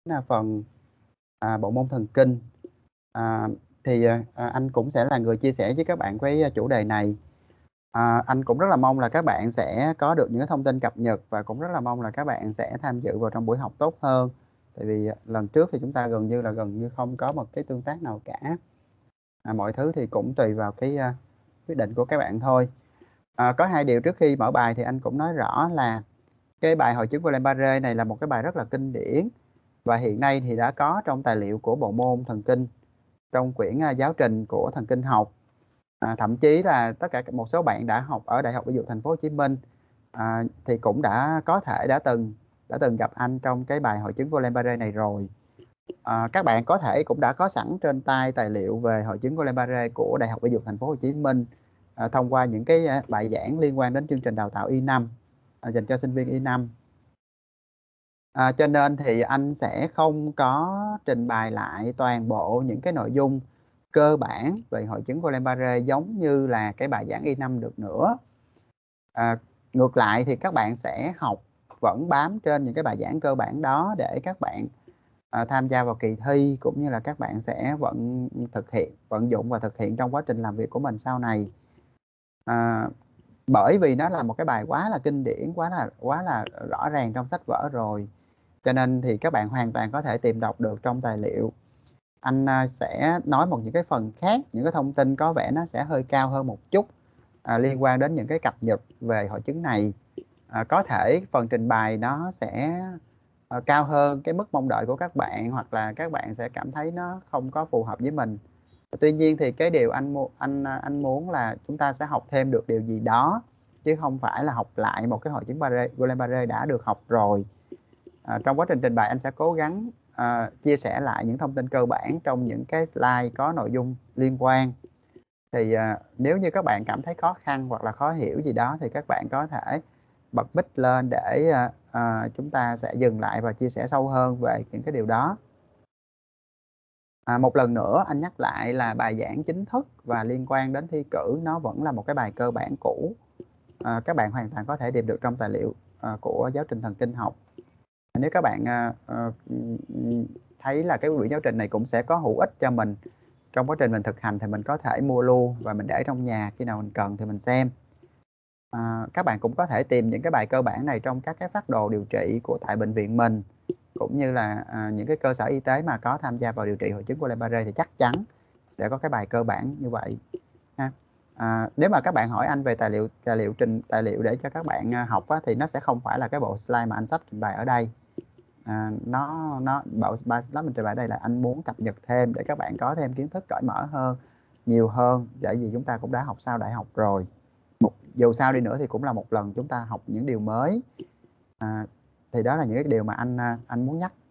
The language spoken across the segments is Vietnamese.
là phần bộ môn thần kinh. À, anh cũng sẽ là người chia sẻ với các bạn cái chủ đề này. Anh cũng rất là mong là các bạn sẽ có được những cái thông tin cập nhật, và cũng rất là mong là các bạn sẽ tham dự vào trong buổi học tốt hơn. Tại vì lần trước thì chúng ta gần như không có một cái tương tác nào cả. Mọi thứ thì cũng tùy vào cái quyết định của các bạn thôi. Có hai điều trước khi mở bài thì anh cũng nói rõ là cái bài hội chứng Guillain-Barré này là một cái bài rất là kinh điển, và hiện nay thì đã có trong tài liệu của bộ môn thần kinh, trong quyển giáo trình của thần kinh học. Thậm chí là tất cả một số bạn đã học ở Đại học Y Dược Thành phố Hồ Chí Minh thì cũng có thể đã từng gặp anh trong cái bài hội chứng Guillain-Barré này rồi. Các bạn có thể cũng đã có sẵn trên tay tài liệu về hội chứng Guillain-Barré của Đại học Y Dược Thành phố Hồ Chí Minh thông qua những cái bài giảng liên quan đến chương trình đào tạo Y5 dành cho sinh viên Y5. Cho nên thì anh sẽ không có trình bày lại toàn bộ những cái nội dung cơ bản về hội chứng Guillain-Barré giống như là cái bài giảng Y5 được nữa. Ngược lại thì các bạn sẽ vẫn bám trên những cái bài giảng cơ bản đó để các bạn tham gia vào kỳ thi, cũng như là các bạn sẽ vận dụng và thực hiện trong quá trình làm việc của mình sau này. Bởi vì nó là một cái bài quá là kinh điển, quá là rõ ràng trong sách vở rồi, cho nên thì các bạn hoàn toàn có thể tìm đọc được trong tài liệu. Anh sẽ nói những cái phần khác, những cái thông tin có vẻ nó sẽ hơi cao hơn một chút liên quan đến những cái cập nhật về hội chứng này. Có thể phần trình bày nó sẽ cao hơn cái mức mong đợi của các bạn, hoặc là các bạn sẽ cảm thấy nó không có phù hợp với mình. Tuy nhiên thì cái điều anh muốn là chúng ta sẽ học thêm được điều gì đó, chứ không phải là học lại một cái hội chứng Guillain-Barré đã được học rồi. Trong quá trình trình bày anh sẽ cố gắng chia sẻ lại những thông tin cơ bản trong những cái slide có nội dung liên quan. Thì nếu như các bạn cảm thấy khó khăn hoặc là khó hiểu gì đó thì các bạn có thể bật mic lên để chúng ta sẽ dừng lại và chia sẻ sâu hơn về những cái điều đó. Một lần nữa anh nhắc lại là bài giảng chính thức và liên quan đến thi cử nó vẫn là một cái bài cơ bản cũ. Các bạn hoàn toàn có thể tìm được trong tài liệu của giáo trình thần kinh học. Nếu các bạn thấy là cái quyển giáo trình này cũng sẽ có hữu ích cho mình trong quá trình mình thực hành, thì mình có thể mua luôn và mình để trong nhà, khi nào mình cần thì mình xem. Các bạn cũng có thể tìm những cái bài cơ bản này trong các cái phác đồ điều trị tại bệnh viện mình, cũng như là những cái cơ sở y tế mà có tham gia vào điều trị hội chứng Guillain-Barré thì chắc chắn sẽ có cái bài cơ bản như vậy ha. Nếu mà các bạn hỏi anh về tài liệu để cho các bạn học thì nó sẽ không phải là cái bộ slide mà anh sắp trình bày ở đây. Bộ slide mình trình bày đây là anh muốn cập nhật thêm để các bạn có thêm kiến thức cởi mở hơn, nhiều hơn, bởi vì chúng ta cũng đã học sau đại học rồi. Dù sao đi nữa thì cũng là một lần chúng ta học những điều mới. Thì đó là những cái điều mà anh muốn nhắc.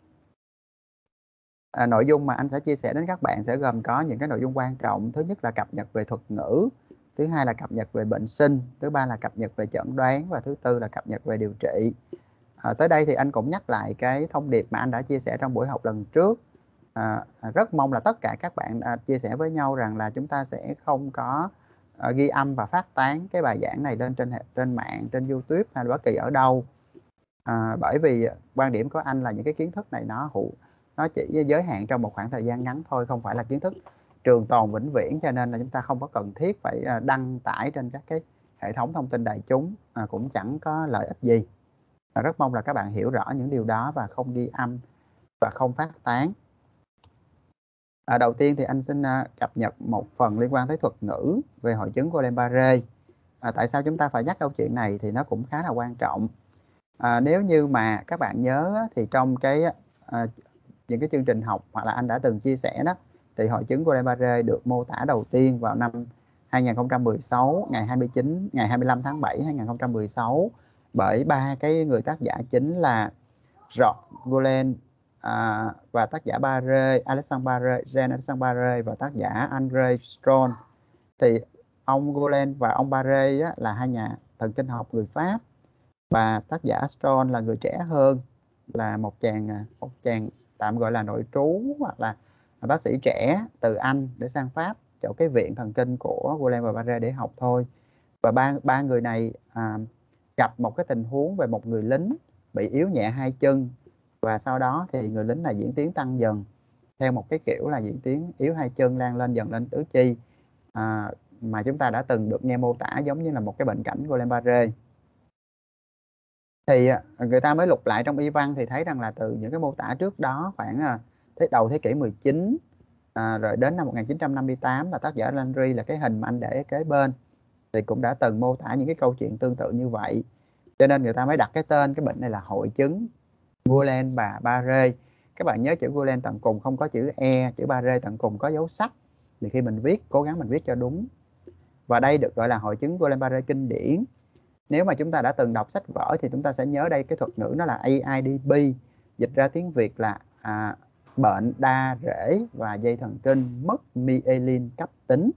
Nội dung mà anh sẽ chia sẻ đến các bạn sẽ gồm có những cái nội dung quan trọng. Thứ nhất là cập nhật về thuật ngữ, thứ hai là cập nhật về bệnh sinh, thứ ba là cập nhật về chẩn đoán, và thứ tư là cập nhật về điều trị. Tới đây thì anh cũng nhắc lại cái thông điệp mà anh đã chia sẻ trong buổi học lần trước. Rất mong là tất cả các bạn chia sẻ với nhau rằng là chúng ta sẽ không có ghi âm và phát tán cái bài giảng này lên trên mạng, trên YouTube hay là bất kỳ ở đâu. Bởi vì quan điểm của anh là những cái kiến thức này nó chỉ giới hạn trong một khoảng thời gian ngắn thôi, không phải là kiến thức trường tồn vĩnh viễn, cho nên là chúng ta không có cần thiết phải đăng tải trên các cái hệ thống thông tin đại chúng, cũng chẳng có lợi ích gì. Rất mong là các bạn hiểu rõ những điều đó và không ghi âm và không phát tán. Đầu tiên thì anh xin cập nhật một phần liên quan tới thuật ngữ về hội chứng Guillain-Barré. Tại sao chúng ta phải nhắc câu chuyện này thì nó cũng khá là quan trọng. Nếu như mà các bạn nhớ thì trong những cái chương trình học hoặc là anh đã từng chia sẻ đó, thì hội chứng Guillain-Barré được mô tả đầu tiên vào năm 2016, ngày 25 tháng 7 2016 bởi ba cái người tác giả chính là George Gulen và tác giả Alexandre Barré, Jean Alexandre Barré và tác giả André Stron. Thì ông Gulen và ông Barré là hai nhà thần kinh học người Pháp, và tác giả Stron là người trẻ hơn, là một chàng tạm gọi là nội trú hoặc là bác sĩ trẻ từ Anh để sang Pháp chỗ cái viện thần kinh của Gulen và Barré để học thôi. Và ba người này gặp một cái tình huống về một người lính bị yếu nhẹ hai chân, và sau đó thì người lính này diễn tiến tăng dần theo một cái kiểu là diễn tiến yếu hai chân lan lên dần lên tứ chi, mà chúng ta đã từng được nghe mô tả giống như là một cái bệnh cảnh Guillain-Barré. Thì người ta mới lục lại trong y văn thì thấy rằng là từ những cái mô tả trước đó khoảng đầu thế kỷ 19, rồi đến năm 1958 là tác giả Landry, là cái hình mà anh để kế bên, thì cũng đã từng mô tả những cái câu chuyện tương tự như vậy, cho nên người ta mới đặt cái tên cái bệnh này là hội chứng Guillain-Barré. Các bạn nhớ chữ Guillain tận cùng không có chữ e, chữ Barré tận cùng có dấu sắc, thì khi mình viết cố gắng mình viết cho đúng. Và đây được gọi là hội chứng Guillain-Barré kinh điển. Nếu mà chúng ta đã từng đọc sách vở thì chúng ta sẽ nhớ đây, cái thuật ngữ nó là AIDP, dịch ra tiếng Việt là bệnh đa rễ và dây thần kinh mất myelin cấp tính.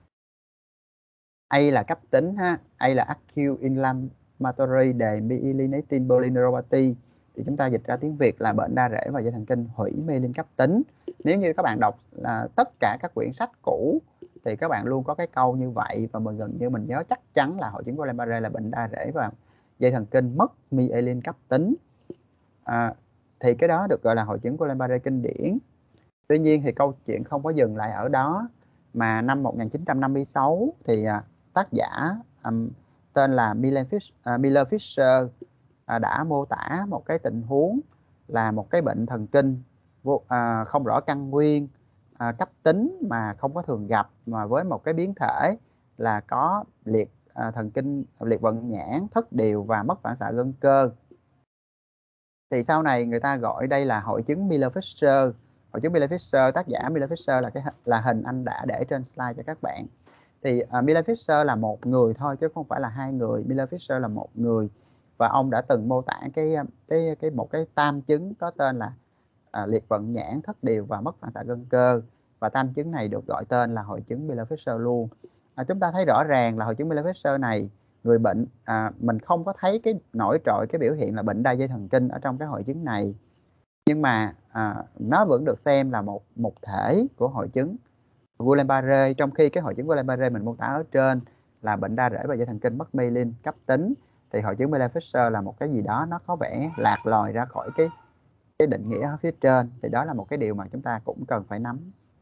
A là cấp tính ha, A là acute inflammatory demyelinating polyneuropathy, thì chúng ta dịch ra tiếng Việt là bệnh đa rễ và dây thần kinh hủy myelin cấp tính. Nếu như các bạn đọc là tất cả các quyển sách cũ thì các bạn luôn có cái câu như vậy, và mình gần như mình nhớ chắc chắn là hội chứng Guillain-Barré là bệnh đa rễ và dây thần kinh mất myelin cấp tính. Thì cái đó được gọi là hội chứng Guillain-Barré kinh điển. Tuy nhiên thì câu chuyện không có dừng lại ở đó, mà năm 1956 thì tác giả tên là Miller Fisher đã mô tả một cái tình huống là một cái bệnh thần kinh không rõ căn nguyên, cấp tính mà không có thường gặp, mà với một cái biến thể là có liệt thần kinh, liệt vận nhãn, thất điều và mất phản xạ gân cơ. Thì sau này người ta gọi đây là hội chứng Miller-Fisher. Hội chứng Miller-Fisher, tác giả Miller-Fisher là hình anh đã để trên slide cho các bạn. Thì Miller-Fisher là một người thôi chứ không phải là hai người. Miller-Fisher là một người, và ông đã từng mô tả một cái tam chứng có tên là liệt vận nhãn, thất điều và mất phản xạ gân cơ, và tam chứng này được gọi tên là hội chứng Miller-Fisher luôn. Chúng ta thấy rõ ràng là hội chứng Miller-Fisher này, người bệnh mình không có thấy cái nổi trội cái biểu hiện là bệnh đa dây thần kinh ở trong cái hội chứng này, nhưng mà nó vẫn được xem là một thể của hội chứng Guillain-Barré, trong khi cái hội chứng Guillain-Barré mình mô tả ở trên là bệnh đa rễ và dây thần kinh mất myelin cấp tính, thì hội chứng Miller-Fisher là một cái gì đó nó có vẻ lạc lòi ra khỏi cái định nghĩa ở phía trên. Thì đó là một cái điều mà chúng ta cũng cần phải nắm.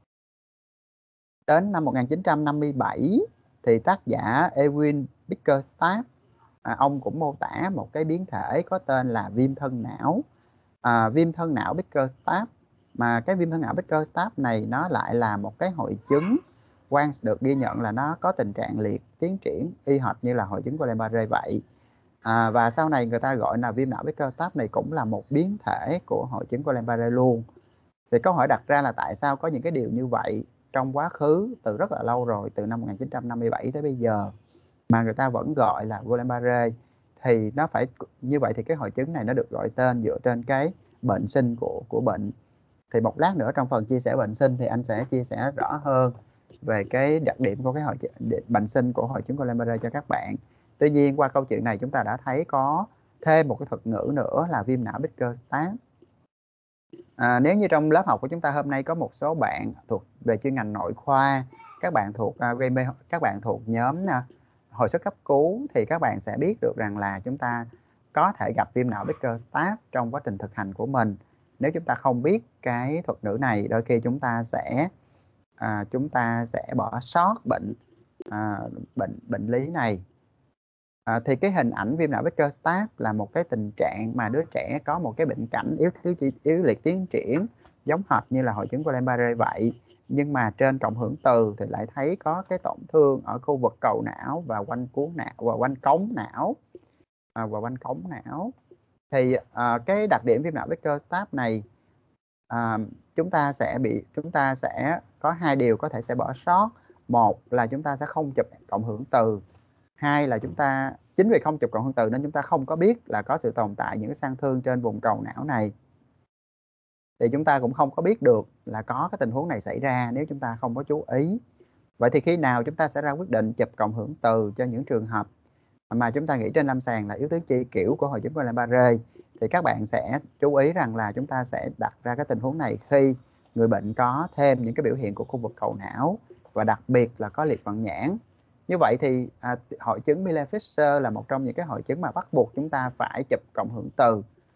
Đến năm 1957 thì tác giả Erwin Bickerstaff, ông cũng mô tả một cái biến thể có tên là viêm thân não. Viêm thân não Bickerstaff, mà cái viêm thân não Bickerstaff này nó lại là một cái hội chứng được ghi nhận là nó có tình trạng liệt tiến triển y hệt như là hội chứng Guillain-Barré vậy. Và sau này người ta gọi là viêm não Bickerstaff này cũng là một biến thể của hội chứng Guillain-Barré luôn. Thì câu hỏi đặt ra là tại sao có những cái điều như vậy trong quá khứ từ rất là lâu rồi, từ năm 1957 tới bây giờ, mà người ta vẫn gọi là Guillain-Barré. Thì nó phải như vậy thì cái hội chứng này nó được gọi tên dựa trên cái bệnh sinh của bệnh. Thì một lát nữa trong phần chia sẻ bệnh sinh thì anh sẽ chia sẻ rõ hơn về cái đặc điểm của cái bệnh sinh của hội chứng Guillain-Barré cho các bạn. Tuy nhiên qua câu chuyện này chúng ta đã thấy có thêm một cái thuật ngữ nữa là viêm não Bickerstaff. Nếu như trong lớp học của chúng ta hôm nay có một số bạn thuộc về chuyên ngành nội khoa, các bạn thuộc nhóm hồi sức cấp cứu, thì các bạn sẽ biết được rằng là chúng ta có thể gặp viêm não Bickerstaff trong quá trình thực hành của mình. Nếu chúng ta không biết cái thuật ngữ này, đôi khi chúng ta sẽ bỏ sót bệnh lý này. Thì cái hình ảnh viêm não Bickerstaff là một cái tình trạng mà đứa trẻ có một cái bệnh cảnh yếu liệt tiến triển giống hệt như là hội chứng Guillain-Barré vậy, nhưng mà trên cộng hưởng từ thì lại thấy có cái tổn thương ở khu vực cầu não và quanh cuống não và quanh cống não. Thì cái đặc điểm viêm não Bickerstaff này, chúng ta sẽ có hai điều có thể sẽ bỏ sót. Một là chúng ta sẽ không chụp cộng hưởng từ, hai là chính vì không chụp cộng hưởng từ nên chúng ta không có biết là có sự tồn tại những cái sang thương trên vùng cầu não này, thì chúng ta cũng không có biết được là có cái tình huống này xảy ra nếu chúng ta không có chú ý. Vậy thì khi nào chúng ta sẽ ra quyết định chụp cộng hưởng từ cho những trường hợp mà chúng ta nghĩ trên lâm sàng là yếu tứ chi kiểu của hội chứng Guillain-Barré, thì các bạn sẽ chú ý rằng là chúng ta sẽ đặt ra cái tình huống này khi người bệnh có thêm những cái biểu hiện của khu vực cầu não, và đặc biệt là có liệt vận nhãn. Như vậy thì hội chứng Miller-Fisher là một trong những cái hội chứng mà bắt buộc chúng ta phải chụp cộng hưởng từ.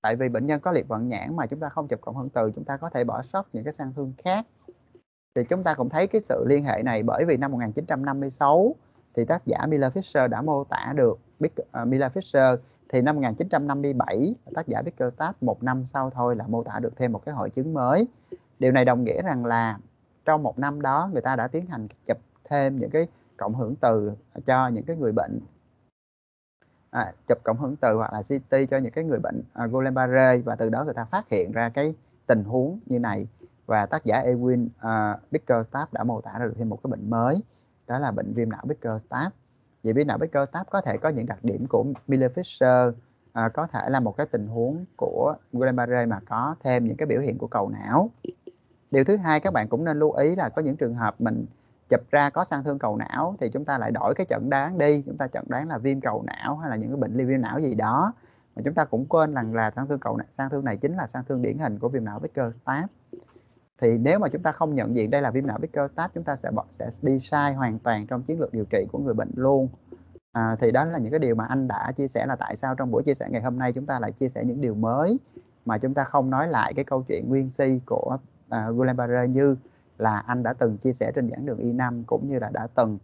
tại vì bệnh nhân có liệt vận nhãn mà chúng ta không chụp cộng hưởng từ, chúng ta có thể bỏ sót những cái sang thương khác. Thì chúng ta cũng thấy cái sự liên hệ này, bởi vì năm 1956 thì tác giả Miller Fisher đã mô tả được Miller Fisher thì năm 1957 tác giả Bickerstaff một năm sau thôi là mô tả được thêm một cái hội chứng mới. Điều này đồng nghĩa rằng là trong một năm đó người ta đã tiến hành chụp thêm những cái cộng hưởng từ cho những cái người bệnh chụp cộng hưởng từ hoặc là CT cho những cái người bệnh Guillain-Barré, và từ đó người ta phát hiện ra cái tình huống như này. Và tác giả Ewing Bickerstaff đã mô tả được thêm một cái bệnh mới, đó là bệnh viêm não Bickerstaff. Vì viêm não Bickerstaff có thể có những đặc điểm của Miller-Fisher, có thể là một cái tình huống của Guillain-Barré mà có thêm những cái biểu hiện của cầu não. Điều thứ hai các bạn cũng nên lưu ý là có những trường hợp mình chụp ra có sang thương cầu não thì chúng ta lại đổi cái chẩn đoán đi, chúng ta chẩn đoán là viêm cầu não hay là những cái bệnh li viêm não gì đó, mà chúng ta cũng quên rằng là sang thương này chính là sang thương điển hình của viêm não Bickerstaff. Thì nếu mà chúng ta không nhận diện đây là viêm não Bickerstaff, chúng ta sẽ đi sai hoàn toàn trong chiến lược điều trị của người bệnh luôn. Thì đó là những cái điều mà anh đã chia sẻ, là tại sao trong buổi chia sẻ ngày hôm nay chúng ta lại chia sẻ những điều mới mà chúng ta không nói lại cái câu chuyện nguyên si của Guillain-Barré như là anh đã từng chia sẻ trên giảng đường Y5, cũng như là đã từng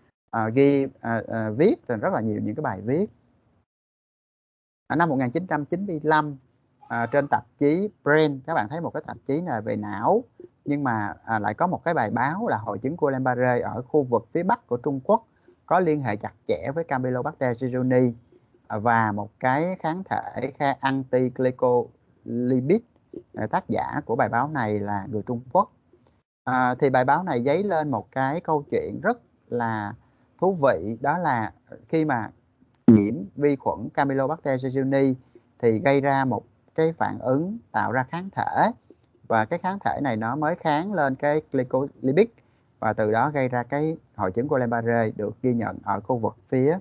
viết rất là nhiều những cái bài viết. Ở năm 1995 trên tạp chí Brain, các bạn thấy một cái tạp chí này về não, nhưng mà lại có một cái bài báo là hội chứng Guillain-Barré ở khu vực phía Bắc của Trung Quốc có liên hệ chặt chẽ với Campylobacter jejuni và một cái kháng thể anti-glycolipid. Tác giả của bài báo này là người Trung Quốc. Thì bài báo này dấy lên một cái câu chuyện rất là thú vị, đó là khi mà nhiễm vi khuẩn Campylobacter jejuni thì gây ra một cái phản ứng tạo ra kháng thể, và cái kháng thể này nó mới kháng lên cái glycolipid, và từ đó gây ra cái hội chứng Guillain-Barré được ghi nhận ở khu vực phía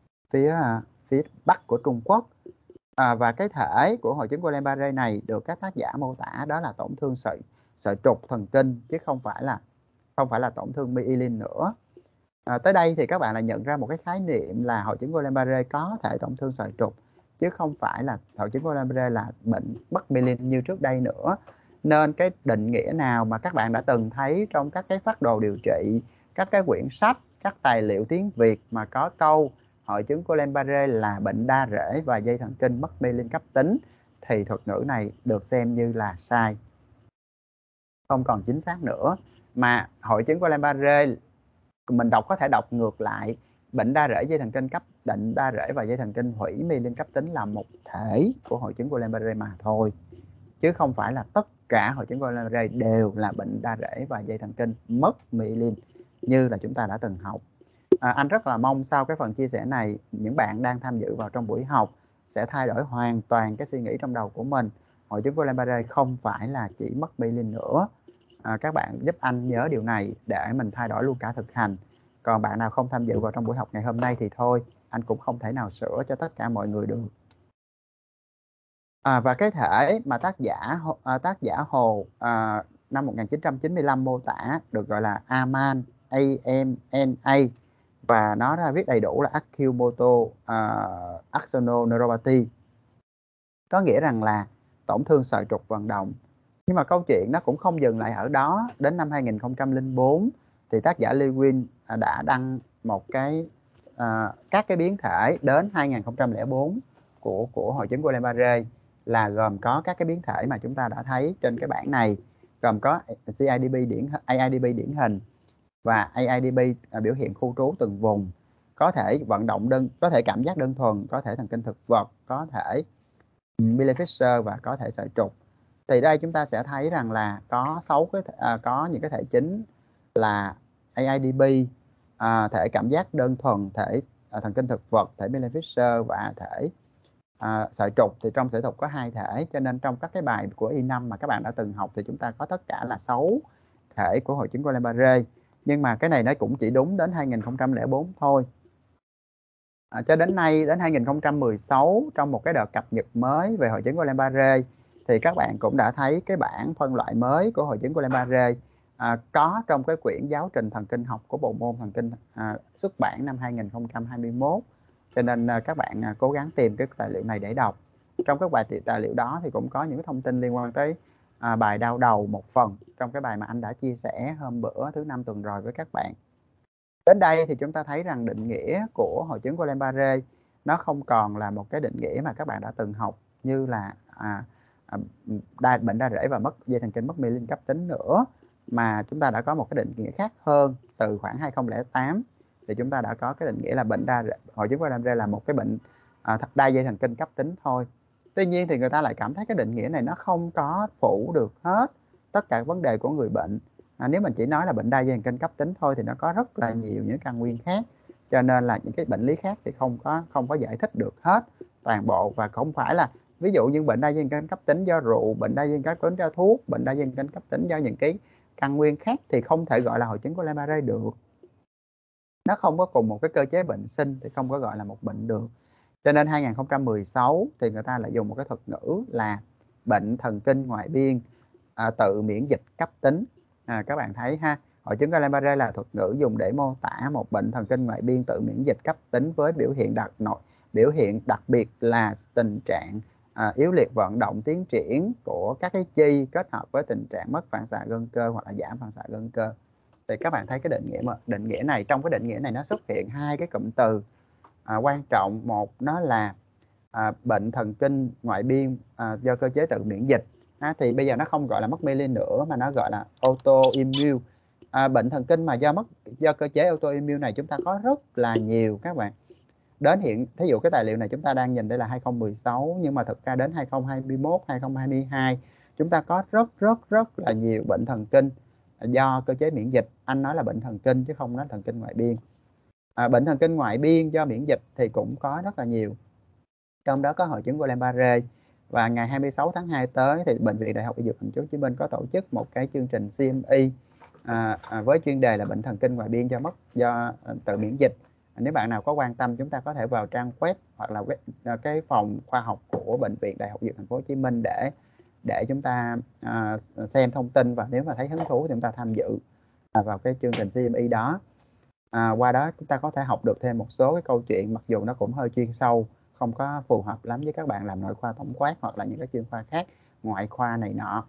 Bắc của Trung Quốc. Và cái thể của hội chứng Guillain-Barré này được các tác giả mô tả đó là tổn thương sợi trục thần kinh, chứ không phải là tổn thương myelin nữa. Tới đây thì các bạn lại nhận ra một cái khái niệm là hội chứng Guillain-Barré có thể tổn thương sợi trục, chứ không phải là hội chứng Guillain-Barré là bệnh mất myelin như trước đây nữa. Nên cái định nghĩa nào mà các bạn đã từng thấy trong các cái phác đồ điều trị, các cái quyển sách, các tài liệu tiếng Việt mà có câu hội chứng Guillain-Barré là bệnh đa rễ và dây thần kinh mất myelin cấp tính, thì thuật ngữ này được xem như là sai, không còn chính xác nữa. Mà hội chứng Guillain-Barré mình có thể đọc ngược lại, bệnh đa rễ dây thần kinh cấp định, đa rễ và dây thần kinh hủy myelin cấp tính là một thể của hội chứng Guillain-Barré mà thôi, chứ không phải là tất cả hội chứng Guillain-Barré đều là bệnh đa rễ và dây thần kinh mất myelin như là chúng ta đã từng học. Anh rất là mong sau cái phần chia sẻ này, những bạn đang tham dự vào trong buổi học sẽ thay đổi hoàn toàn cái suy nghĩ trong đầu của mình. Hội chứng Guillain-Barré không phải là chỉ mất myelin nữa. Các bạn giúp anh nhớ điều này để mình thay đổi luôn cả thực hành. Còn bạn nào không tham dự vào trong buổi học ngày hôm nay thì thôi, anh cũng không thể nào sửa cho tất cả mọi người được. Và cái thể mà tác giả Hồ năm 1995 mô tả được gọi là AMAN, AMNA, và nó ra viết đầy đủ là Acute Motor Axonal Neuropathy, có nghĩa rằng là tổn thương sợi trục vận động. Nhưng mà câu chuyện nó cũng không dừng lại ở đó. Đến năm 2004 thì tác giả Lewin đã đăng một cái các cái biến thể đến 2004 của hội chứng Guillain-Barré, là gồm có các cái biến thể mà chúng ta đã thấy trên cái bảng này, gồm có AIDB điển hình và AIDB biểu hiện khu trú từng vùng, có thể vận động có thể cảm giác đơn thuần, có thể thần kinh thực vật, có thể Miller-Fisher và có thể sợi trục. Thì đây chúng ta sẽ thấy rằng là có những cái thể chính là AIDB, thể cảm giác đơn thuần, thể thần kinh thực vật, thể Miller-Fisher và thể sợi trục. Thì trong sợi trục có 2 thể, cho nên trong các cái bài của Y5 mà các bạn đã từng học thì chúng ta có tất cả là 6 thể của hội chứng Guillain-Barré. Nhưng mà cái này nó cũng chỉ đúng đến 2004 thôi. Cho đến nay, đến 2016, trong một cái đợt cập nhật mới về hội chứng Guillain-Barré, thì các bạn cũng đã thấy cái bảng phân loại mới của hội chứng Guillain-Barré có trong cái quyển giáo trình thần kinh học của bộ môn thần kinh xuất bản năm 2021. Cho nên các bạn cố gắng tìm cái tài liệu này để đọc. trong các bài tài liệu đó thì cũng có những cái thông tin liên quan tới bài đau đầu một phần trong cái bài mà anh đã chia sẻ hôm bữa thứ 5 tuần rồi với các bạn. Đến đây thì chúng ta thấy rằng định nghĩa của hội chứng Guillain-Barré nó không còn là một cái định nghĩa mà các bạn đã từng học như là bệnh đa rễ và mất dây thần kinh mất myelin cấp tính nữa, mà chúng ta đã có một cái định nghĩa khác hơn từ khoảng 2008. Thì chúng ta đã có cái định nghĩa là hội chứng Guillain-Barré là một cái bệnh đa dây thần kinh cấp tính thôi. Tuy nhiên thì người ta lại cảm thấy cái định nghĩa này nó không có phủ được hết tất cả vấn đề của người bệnh. Nếu mình chỉ nói là bệnh đa dây thần kinh cấp tính thôi thì nó có rất là nhiều những căn nguyên khác, cho nên là những cái bệnh lý khác thì không có giải thích được hết toàn bộ, và không phải là ví dụ như bệnh đa dây thần kinh cấp tính do rượu, bệnh đa dây thần kinh cấp tính do thuốc, bệnh đa dây thần kinh cấp tính do những cái căn nguyên khác thì không thể gọi là hội chứng Guillain-Barré được. Nó không có cùng một cái cơ chế bệnh sinh thì không có gọi là một bệnh được. Cho nên 2016 thì người ta lại dùng một cái thuật ngữ là bệnh thần kinh ngoại biên tự miễn dịch cấp tính. Các bạn thấy ha, hội chứng Guillain-Barré là thuật ngữ dùng để mô tả một bệnh thần kinh ngoại biên tự miễn dịch cấp tính với biểu hiện đặc biệt là tình trạng yếu liệt vận động tiến triển của các cái chi kết hợp với tình trạng mất phản xạ gân cơ hoặc là giảm phản xạ gân cơ. Thì các bạn thấy cái định nghĩa này, trong cái định nghĩa này nó xuất hiện hai cái cụm từ quan trọng. Một nó là bệnh thần kinh ngoại biên do cơ chế tự miễn dịch, thì bây giờ nó không gọi là mất myelin nữa mà nó gọi là autoimmune. Bệnh thần kinh mà do cơ chế autoimmune này chúng ta có rất là nhiều các bạn. Thí dụ cái tài liệu này chúng ta đang nhìn đây là 2016, nhưng mà thực ra đến 2021, 2022 chúng ta có rất là nhiều bệnh thần kinh do cơ chế miễn dịch. Anh nói là bệnh thần kinh chứ không nói thần kinh ngoại biên. Bệnh thần kinh ngoại biên do miễn dịch thì cũng có rất là nhiều, trong đó có hội chứng Guillain-Barré. Và ngày 26 tháng 2 tới thì Bệnh viện Đại học Y Dược Thành phố Hồ Chí Minh có tổ chức một cái chương trình CME với chuyên đề là bệnh thần kinh ngoại biên do tự miễn dịch. Nếu bạn nào có quan tâm, chúng ta có thể vào trang web hoặc là cái phòng khoa học của Bệnh viện Đại học Y Dược Thành phố Hồ Chí Minh để chúng ta xem thông tin, và nếu mà thấy hứng thú thì chúng ta tham dự vào cái chương trình CME đó. Qua đó chúng ta có thể học được thêm một số cái câu chuyện, mặc dù nó cũng hơi chuyên sâu, không có phù hợp lắm với các bạn làm nội khoa tổng quát hoặc là những cái chuyên khoa khác, ngoại khoa này nọ.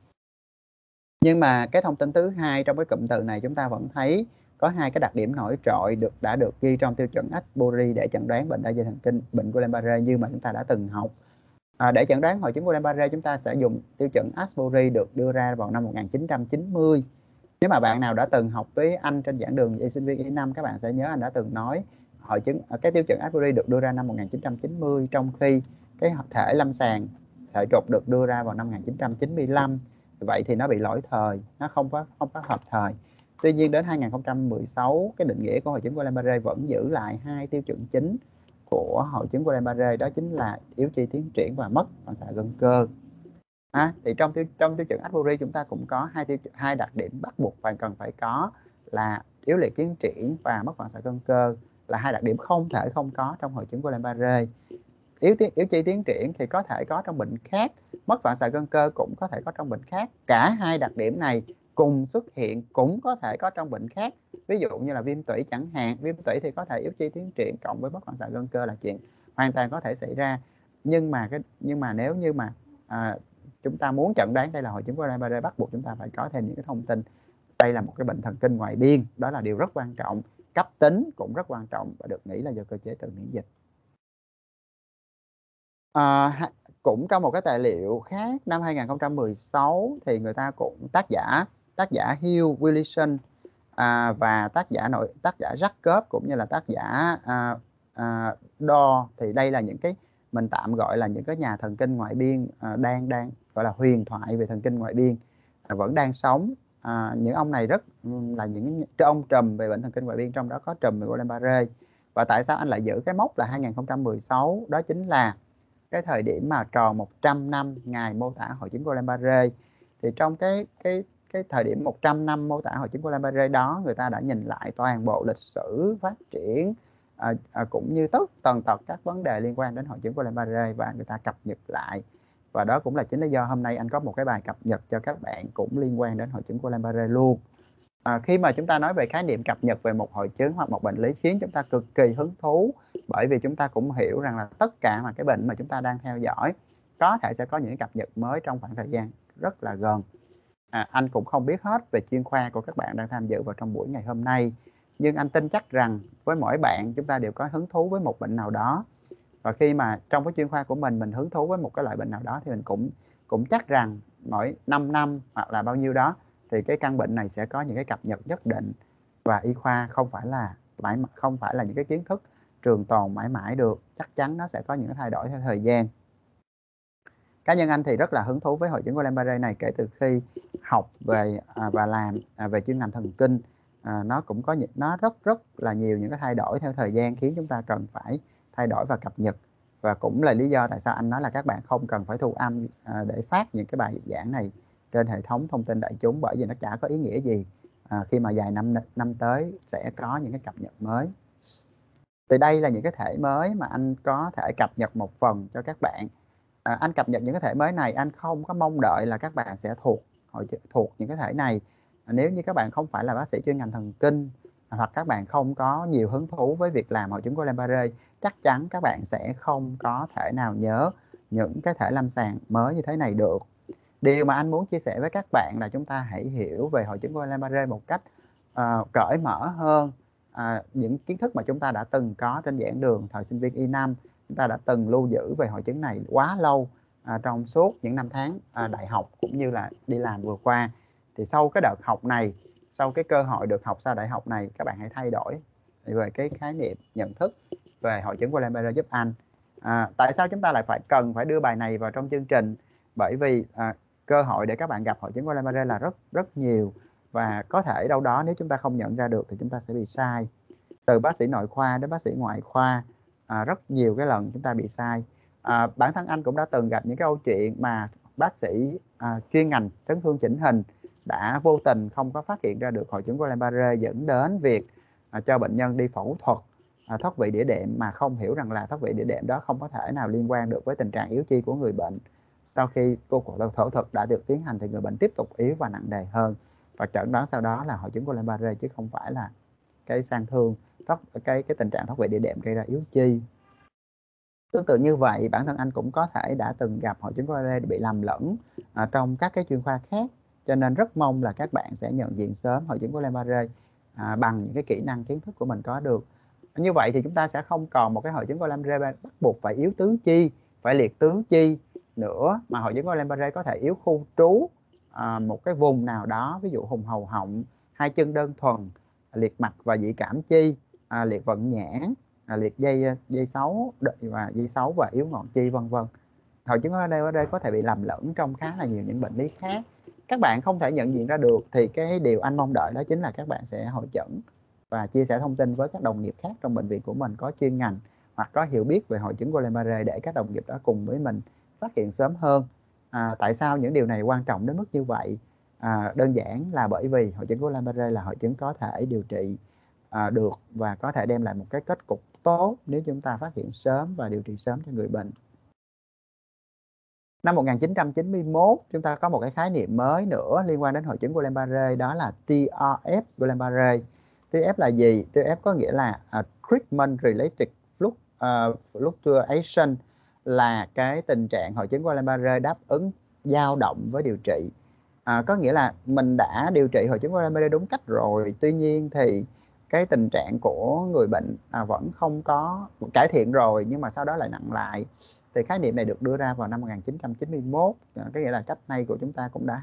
Nhưng mà cái thông tin thứ hai trong cái cụm từ này chúng ta vẫn thấy có hai cái đặc điểm nổi trội đã được ghi trong tiêu chuẩn Ashbury để chẩn đoán bệnh đa dây thần kinh, bệnh Guillain-Barré như mà chúng ta đã từng học. Để chẩn đoán hội chứng Guillain-Barré chúng ta sẽ dùng tiêu chuẩn Ashbury được đưa ra vào năm 1990. Nếu mà bạn nào đã từng học với anh trên giảng đường y sinh viên Y năm, các bạn sẽ nhớ anh đã từng nói cái tiêu chuẩn Ashbury được đưa ra năm 1990, trong khi cái thể lâm sàng thể trục được đưa ra vào năm 1995. Vậy thì nó bị lỗi thời, nó không có hợp thời. Tuy nhiên đến 2016, cái định nghĩa của hội chứng Guillain-Barré vẫn giữ lại hai tiêu chuẩn chính của hội chứng Guillain-Barré, đó chính là yếu chi tiến triển và mất phản xạ gân cơ. Thì trong tiêu chuẩn Ashbury chúng ta cũng có hai đặc điểm bắt buộc và cần phải có là yếu liệt tiến triển và mất phản xạ gân cơ, là hai đặc điểm không thể không có trong hội chứng Guillain-Barré. Yếu chi tiến triển thì có thể có trong bệnh khác, mất phản xạ gân cơ cũng có thể có trong bệnh khác. Cả hai đặc điểm này cùng xuất hiện cũng có thể có trong bệnh khác. Ví dụ như là viêm tủy chẳng hạn, viêm tủy thì có thể yếu chi tiến triển cộng với mất phản xạ gân cơ là chuyện hoàn toàn có thể xảy ra. Nhưng mà nếu như mà chúng ta muốn chẩn đoán đây là hội chứng Guillain-Barré, bắt buộc chúng ta phải có thêm những cái thông tin đây là một cái bệnh thần kinh ngoại biên, đó là điều rất quan trọng. Cấp tính cũng rất quan trọng và được nghĩ là do cơ chế tự miễn dịch. Cũng trong một cái tài liệu khác năm 2016 thì người ta cũng tác giả Hugh Willison và tác giả Jacob cũng như là tác giả Doe, thì đây là những cái mình tạm gọi là những cái nhà thần kinh ngoại biên đang gọi là huyền thoại về thần kinh ngoại biên, vẫn đang sống. Những ông này rất là những ông trùm về bệnh thần kinh ngoại biên, trong đó có trùm về Guillain-Barré. Và tại sao anh lại giữ cái mốc là 2016? Đó chính là cái thời điểm mà tròn 100 năm ngày mô tả hội chứng Guillain-Barré. Thì trong cái thời điểm 100 năm mô tả hội chứng Guillain-Barré đó, người ta đã nhìn lại toàn bộ lịch sử phát triển cũng như tất tần tật các vấn đề liên quan đến hội chứng Guillain-Barré và người ta cập nhật lại. Và đó cũng là chính lý do hôm nay anh có một cái bài cập nhật cho các bạn cũng liên quan đến hội chứng Guillain-Barré luôn. Khi mà chúng ta nói về khái niệm cập nhật về một hội chứng hoặc một bệnh lý khiến chúng ta cực kỳ hứng thú, bởi vì chúng ta cũng hiểu rằng là tất cả mà cái bệnh mà chúng ta đang theo dõi có thể sẽ có những cập nhật mới trong khoảng thời gian rất là gần. Anh cũng không biết hết về chuyên khoa của các bạn đang tham dự vào trong buổi ngày hôm nay, nhưng anh tin chắc rằng với mỗi bạn chúng ta đều có hứng thú với một bệnh nào đó, và khi mà trong cái chuyên khoa của mình hứng thú với một cái loại bệnh nào đó thì mình cũng chắc rằng mỗi 5 năm hoặc là bao nhiêu đó thì cái căn bệnh này sẽ có những cái cập nhật nhất định, và y khoa không phải là những cái kiến thức trường tồn mãi mãi được, chắc chắn nó sẽ có những cái thay đổi theo thời gian. Cá nhân anh thì rất là hứng thú với hội chứng Guillain-Barré này kể từ khi học về và làm về chuyên ngành thần kinh. Nó cũng có nó rất là nhiều những cái thay đổi theo thời gian khiến chúng ta cần phải thay đổi và cập nhật, và cũng là lý do tại sao anh nói là các bạn không cần phải thu âm để phát những cái bài giảng này trên hệ thống thông tin đại chúng, bởi vì nó chả có ý nghĩa gì khi mà vài năm tới sẽ có những cái cập nhật mới. Thì đây là những cái thể mới mà anh có thể cập nhật một phần cho các bạn. Anh cập nhật những cái thể mới này, anh không có mong đợi là các bạn sẽ thuộc những cái thể này. Nếu như các bạn không phải là bác sĩ chuyên ngành thần kinh, hoặc các bạn không có nhiều hứng thú với việc làm hội chứng Guillain-Barré, chắc chắn các bạn sẽ không có thể nào nhớ những cái thể lâm sàng mới như thế này được. Điều mà anh muốn chia sẻ với các bạn là chúng ta hãy hiểu về hội chứng Guillain-Barré một cách cởi mở hơn. Những kiến thức mà chúng ta đã từng có trên giảng đường thời sinh viên Y5, chúng ta đã từng lưu giữ về hội chứng này quá lâu trong suốt những năm tháng đại học cũng như là đi làm vừa qua. Thì sau cái đợt học này, sau cái cơ hội được học sau đại học này, các bạn hãy thay đổi về cái khái niệm nhận thức về hội chứng Guillain-Barré giúp anh. Tại sao chúng ta lại cần phải đưa bài này vào trong chương trình? Bởi vì cơ hội để các bạn gặp hội chứng Guillain-Barré là rất nhiều, và có thể đâu đó nếu chúng ta không nhận ra được thì chúng ta sẽ bị sai. Từ bác sĩ nội khoa đến bác sĩ ngoại khoa, rất nhiều cái lần chúng ta bị sai. Bản thân anh cũng đã từng gặp những cái câu chuyện mà bác sĩ chuyên ngành chấn thương chỉnh hình đã vô tình không có phát hiện ra được hội chứng Guillain-Barré, dẫn đến việc cho bệnh nhân đi phẫu thuật thoát vị đĩa đệm mà không hiểu rằng là thoát vị đĩa đệm đó không có thể nào liên quan được với tình trạng yếu chi của người bệnh. Sau khi cuộc phẫu thuật đã được tiến hành thì người bệnh tiếp tục yếu và nặng nề hơn, và chẩn đoán sau đó là hội chứng Guillain-Barré chứ không phải là cái sang thương cái tình trạng thoát vị đĩa đệm gây ra yếu chi. Tương tự như vậy, bản thân anh cũng có thể đã từng gặp hội chứng Guillain-Barré bị lầm lẫn trong các cái chuyên khoa khác, cho nên rất mong là các bạn sẽ nhận diện sớm hội chứng Guillain-Barré bằng những cái kỹ năng kiến thức của mình có được. Như vậy thì chúng ta sẽ không còn một cái hội chứng Guillain-Barré bắt buộc phải yếu tứ chi, phải liệt tứ chi nữa, mà hội chứng Guillain-Barré có thể yếu khu trú một cái vùng nào đó, ví dụ hùng hầu họng, hai chân đơn thuần, liệt mặt và dị cảm chi, liệt vận nhãn, liệt dây xấu và yếu ngọn chi, vân vân. Hội chứng Guillain-Barré có thể bị lầm lẫn trong khá là nhiều những bệnh lý khác. Các bạn không thể nhận diện ra được thì cái điều anh mong đợi đó chính là các bạn sẽ hội chẩn và chia sẻ thông tin với các đồng nghiệp khác trong bệnh viện của mình có chuyên ngành hoặc có hiểu biết về hội chứng Guillain-Barré, để các đồng nghiệp đó cùng với mình phát hiện sớm hơn. Tại sao những điều này quan trọng đến mức như vậy? Đơn giản là bởi vì hội chứng Guillain-Barré là hội chứng có thể điều trị được và có thể đem lại một cái kết cục tốt nếu chúng ta phát hiện sớm và điều trị sớm cho người bệnh. Năm 1991, chúng ta có một cái khái niệm mới nữa liên quan đến hội chứng Guillain-Barré, đó là TRF Guillain-Barré. TRF là gì? TRF có nghĩa là Treatment Related Fluctuation, là cái tình trạng hội chứng Guillain-Barré đáp ứng dao động với điều trị. Có nghĩa là mình đã điều trị hội chứng Guillain-Barré đúng cách rồi, tuy nhiên thì cái tình trạng của người bệnh vẫn không có cải thiện rồi, nhưng mà sau đó lại nặng lại. Thì khái niệm này được đưa ra vào năm 1991, cái nghĩa là cách nay của chúng ta cũng đã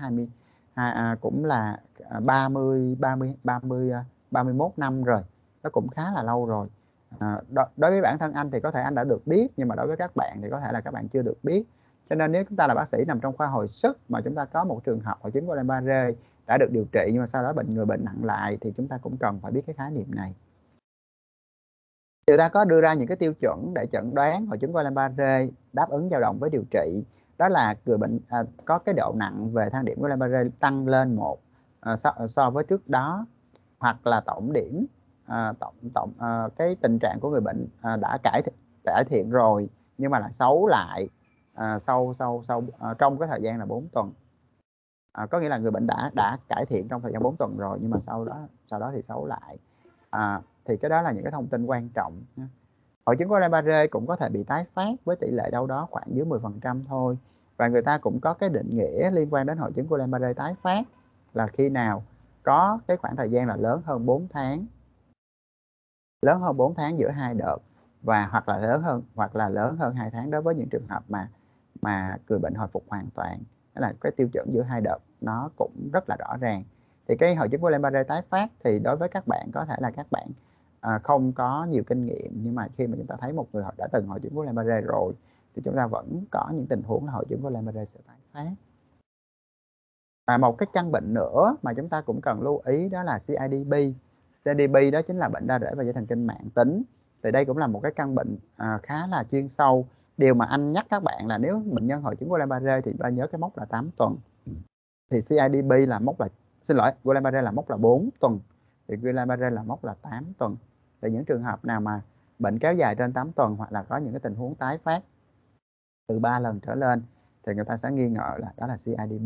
31 năm rồi, nó cũng khá là lâu rồi. Đối với bản thân anh thì có thể anh đã được biết, nhưng mà đối với các bạn thì có thể là các bạn chưa được biết. Cho nên nếu chúng ta là bác sĩ nằm trong khoa hồi sức mà chúng ta có một trường hợp hội chứng Guillain-Barré đã được điều trị nhưng mà sau đó người bệnh nặng lại, thì chúng ta cũng cần phải biết cái khái niệm này. Người ta có đưa ra những cái tiêu chuẩn để chẩn đoán hội chứng Guillain-Barré đáp ứng dao động với điều trị. Đó là người bệnh có cái độ nặng về thang điểm Guillain-Barré tăng lên so với trước đó, hoặc là tổng điểm cái tình trạng của người bệnh đã cải thiện rồi nhưng mà lại xấu lại trong cái thời gian là 4 tuần. Có nghĩa là người bệnh đã cải thiện trong thời gian 4 tuần rồi, nhưng mà sau đó thì xấu lại. Thì cái đó là những cái thông tin quan trọng. Hội chứng Guillain-Barré cũng có thể bị tái phát với tỷ lệ đâu đó khoảng dưới 10% thôi. Và người ta cũng có cái định nghĩa liên quan đến hội chứng Guillain-Barré tái phát là khi nào có cái khoảng thời gian là lớn hơn 4 tháng giữa hai đợt, và hoặc là lớn hơn 2 tháng đối với những trường hợp mà người bệnh hồi phục hoàn toàn. Đó là cái tiêu chuẩn giữa hai đợt nó cũng rất là rõ ràng. Thì cái hội chứng Guillain-Barré tái phát thì đối với các bạn có thể là các bạn không có nhiều kinh nghiệm, nhưng mà khi mà chúng ta thấy một người đã từng hội chứng Guillain-Barré rồi thì chúng ta vẫn có những tình huống là hội chứng Guillain-Barré sẽ tái phát. Và một cái căn bệnh nữa mà chúng ta cũng cần lưu ý đó là CIDP. CIDP đó chính là bệnh đa rễ và dây thần kinh mãn tính. Thì đây cũng là một cái căn bệnh khá là chuyên sâu. Điều mà anh nhắc các bạn là nếu bệnh nhân hội chứng Guillain-Barré thì ta nhớ cái mốc là 8 tuần. Thì CIDP là mốc là, Guillain-Barré là mốc là 4 tuần. Thì Guillain-Barré là mốc là 8 tuần. Thì những trường hợp nào mà bệnh kéo dài trên 8 tuần hoặc là có những cái tình huống tái phát từ 3 lần trở lên thì người ta sẽ nghi ngờ là đó là CIDP.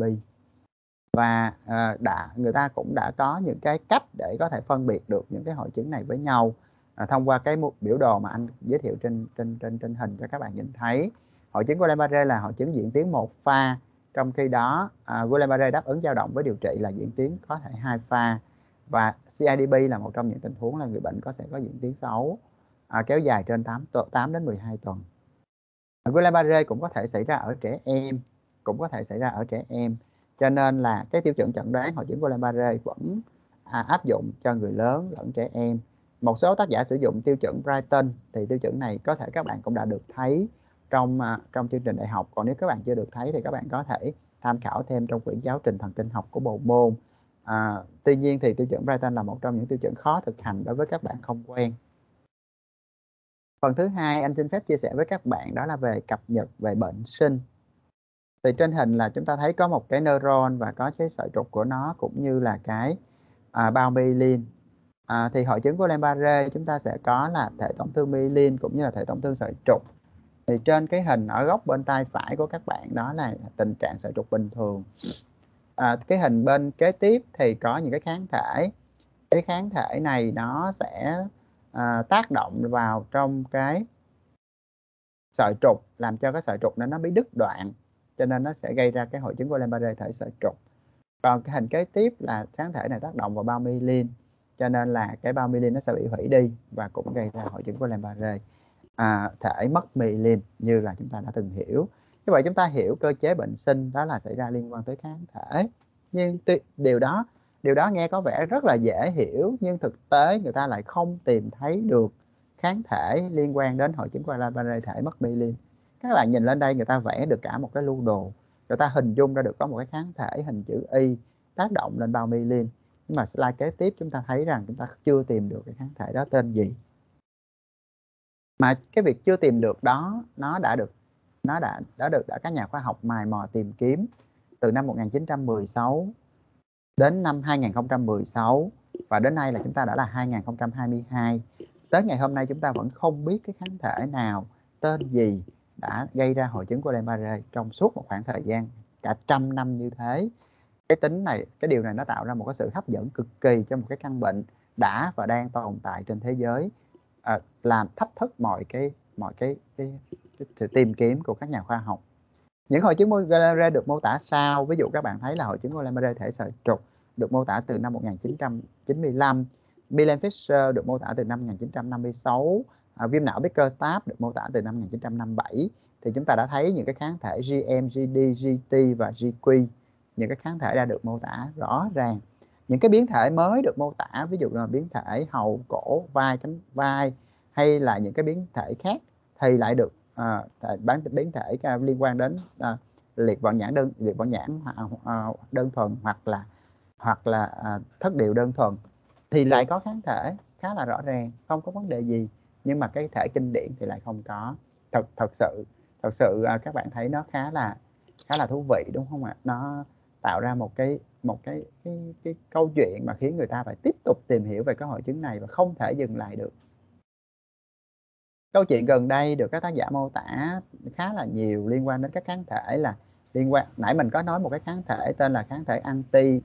Và người ta cũng đã có những cái cách để có thể phân biệt được những cái hội chứng này với nhau thông qua cái biểu đồ mà anh giới thiệu trên hình cho các bạn nhìn thấy. Hội chứng Guillain-Barré là hội chứng diễn tiến một pha, trong khi đó Guillain-Barré đáp ứng dao động với điều trị là diễn tiến có thể 2 pha. Và CIDP là một trong những tình huống là người bệnh sẽ có diễn tiến xấu kéo dài trên 8 đến 12 tuần. Guillain-Barré cũng có thể xảy ra ở trẻ em, cho nên là cái tiêu chuẩn chẩn đoán hội chứng Guillain-Barré vẫn áp dụng cho người lớn lẫn trẻ em. Một số tác giả sử dụng tiêu chuẩn Brighton, thì tiêu chuẩn này có thể các bạn cũng đã được thấy trong chương trình đại học. Còn nếu các bạn chưa được thấy thì các bạn có thể tham khảo thêm trong quyển giáo trình thần kinh học của bộ môn. Tuy nhiên thì tiêu chuẩn Brighton là một trong những tiêu chuẩn khó thực hành đối với các bạn không quen. Phần thứ hai anh xin phép chia sẻ với các bạn đó là về cập nhật về bệnh sinh. Thì trên hình là chúng ta thấy có một cái neuron và có cái sợi trục của nó cũng như là cái bao myelin. Thì hội chứng Guillain-Barré chúng ta sẽ có là thể tổn thương myelin cũng như là thể tổn thương sợi trục. Thì trên cái hình ở góc bên tay phải của các bạn đó là tình trạng sợi trục bình thường. Cái hình bên kế tiếp thì có những cái kháng thể. Cái kháng thể này nó sẽ tác động vào trong cái sợi trục, làm cho cái sợi trục nó bị đứt đoạn, cho nên nó sẽ gây ra cái hội chứng Guillain-Barré thể sợi trục. Còn cái hình kế tiếp là kháng thể này tác động vào bao myelin, cho nên là cái bao myelin nó sẽ bị hủy đi và cũng gây ra hội chứng Guillain-Barré thể mất myelin như là chúng ta đã từng hiểu. Như vậy chúng ta hiểu cơ chế bệnh sinh đó là xảy ra liên quan tới kháng thể. Nhưng điều đó nghe có vẻ rất là dễ hiểu, nhưng thực tế người ta lại không tìm thấy được kháng thể liên quan đến hội chứng Guillain-Barré thể mất myelin. Các bạn nhìn lên đây, người ta vẽ được cả một cái lưu đồ, người ta hình dung ra được có một cái kháng thể hình chữ Y tác động lên bao myelin. Nhưng mà slide kế tiếp chúng ta thấy rằng chúng ta chưa tìm được cái kháng thể đó tên gì. Mà cái việc chưa tìm được đó nó đã được các nhà khoa học mày mò tìm kiếm từ năm 1916 đến năm 2016, và đến nay là chúng ta đã là 2022. Tới ngày hôm nay chúng ta vẫn không biết cái kháng thể nào tên gì đã gây ra hội chứng Guillain-Barré trong suốt một khoảng thời gian cả 100 năm như thế. Cái điều này nó tạo ra một cái sự hấp dẫn cực kỳ cho một cái căn bệnh đã và đang tồn tại trên thế giới, làm thách thức mọi cái sự tìm kiếm của các nhà khoa học. Những hội chứng Guillain-Barré được mô tả sau, ví dụ các bạn thấy là hội chứng Guillain-Barré thể sợi trục được mô tả từ năm 1995, Milan-Fisher được mô tả từ năm 1956, viêm não Bickerstaff được mô tả từ năm 1957. Thì chúng ta đã thấy những cái kháng thể GM, GD, GT và GQ, những cái kháng thể đã được mô tả rõ ràng. Những cái biến thể mới được mô tả, ví dụ là biến thể hầu, cổ, vai, cánh vai, hay là những cái biến thể khác thì lại được biến thể liên quan đến liệt vận nhãn đơn thuần hoặc là thất điệu đơn thuần, thì lại có kháng thể khá là rõ ràng, không có vấn đề gì. Nhưng mà cái thể kinh điển thì lại không có. Thật sự các bạn thấy nó khá là thú vị, đúng không ạ? Nó tạo ra một cái câu chuyện mà khiến người ta phải tiếp tục tìm hiểu về cái hội chứng này và không thể dừng lại được. Câu chuyện gần đây được các tác giả mô tả khá là nhiều liên quan đến các kháng thể, là nãy mình có nói một cái kháng thể tên là kháng thể anti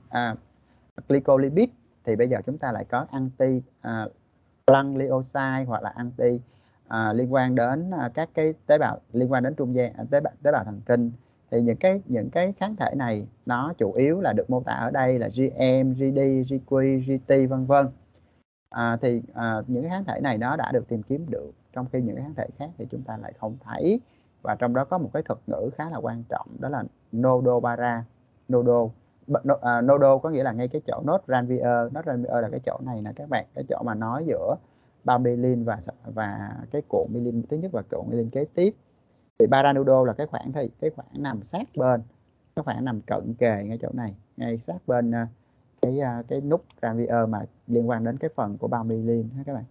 glycolipid, thì bây giờ chúng ta lại có anti ganglioside hoặc là anti liên quan đến các cái tế bào liên quan đến trung gian tế bào thần kinh. Thì những cái kháng thể này nó chủ yếu là được mô tả ở đây là GM, GD, GQ, GT vân vân. Những cái kháng thể này nó đã được tìm kiếm được, trong khi những cái kháng thể khác thì chúng ta lại không thấy. Và trong đó có một cái thuật ngữ khá là quan trọng, đó là nodo para. Nodo có nghĩa là ngay cái chỗ nốt Ranvier. Nốt Ranvier là cái chỗ này nè các bạn, cái chỗ mà nói giữa bao myelin và cái cuộn myelin thứ nhất và cuộn myelin kế tiếp. Thì paranodo là cái khoảng nằm sát bên, cái khoảng nằm cận kề ngay chỗ này, ngay sát bên cái nút Ranvier mà liên quan đến cái phần của bao myelin ha các bạn.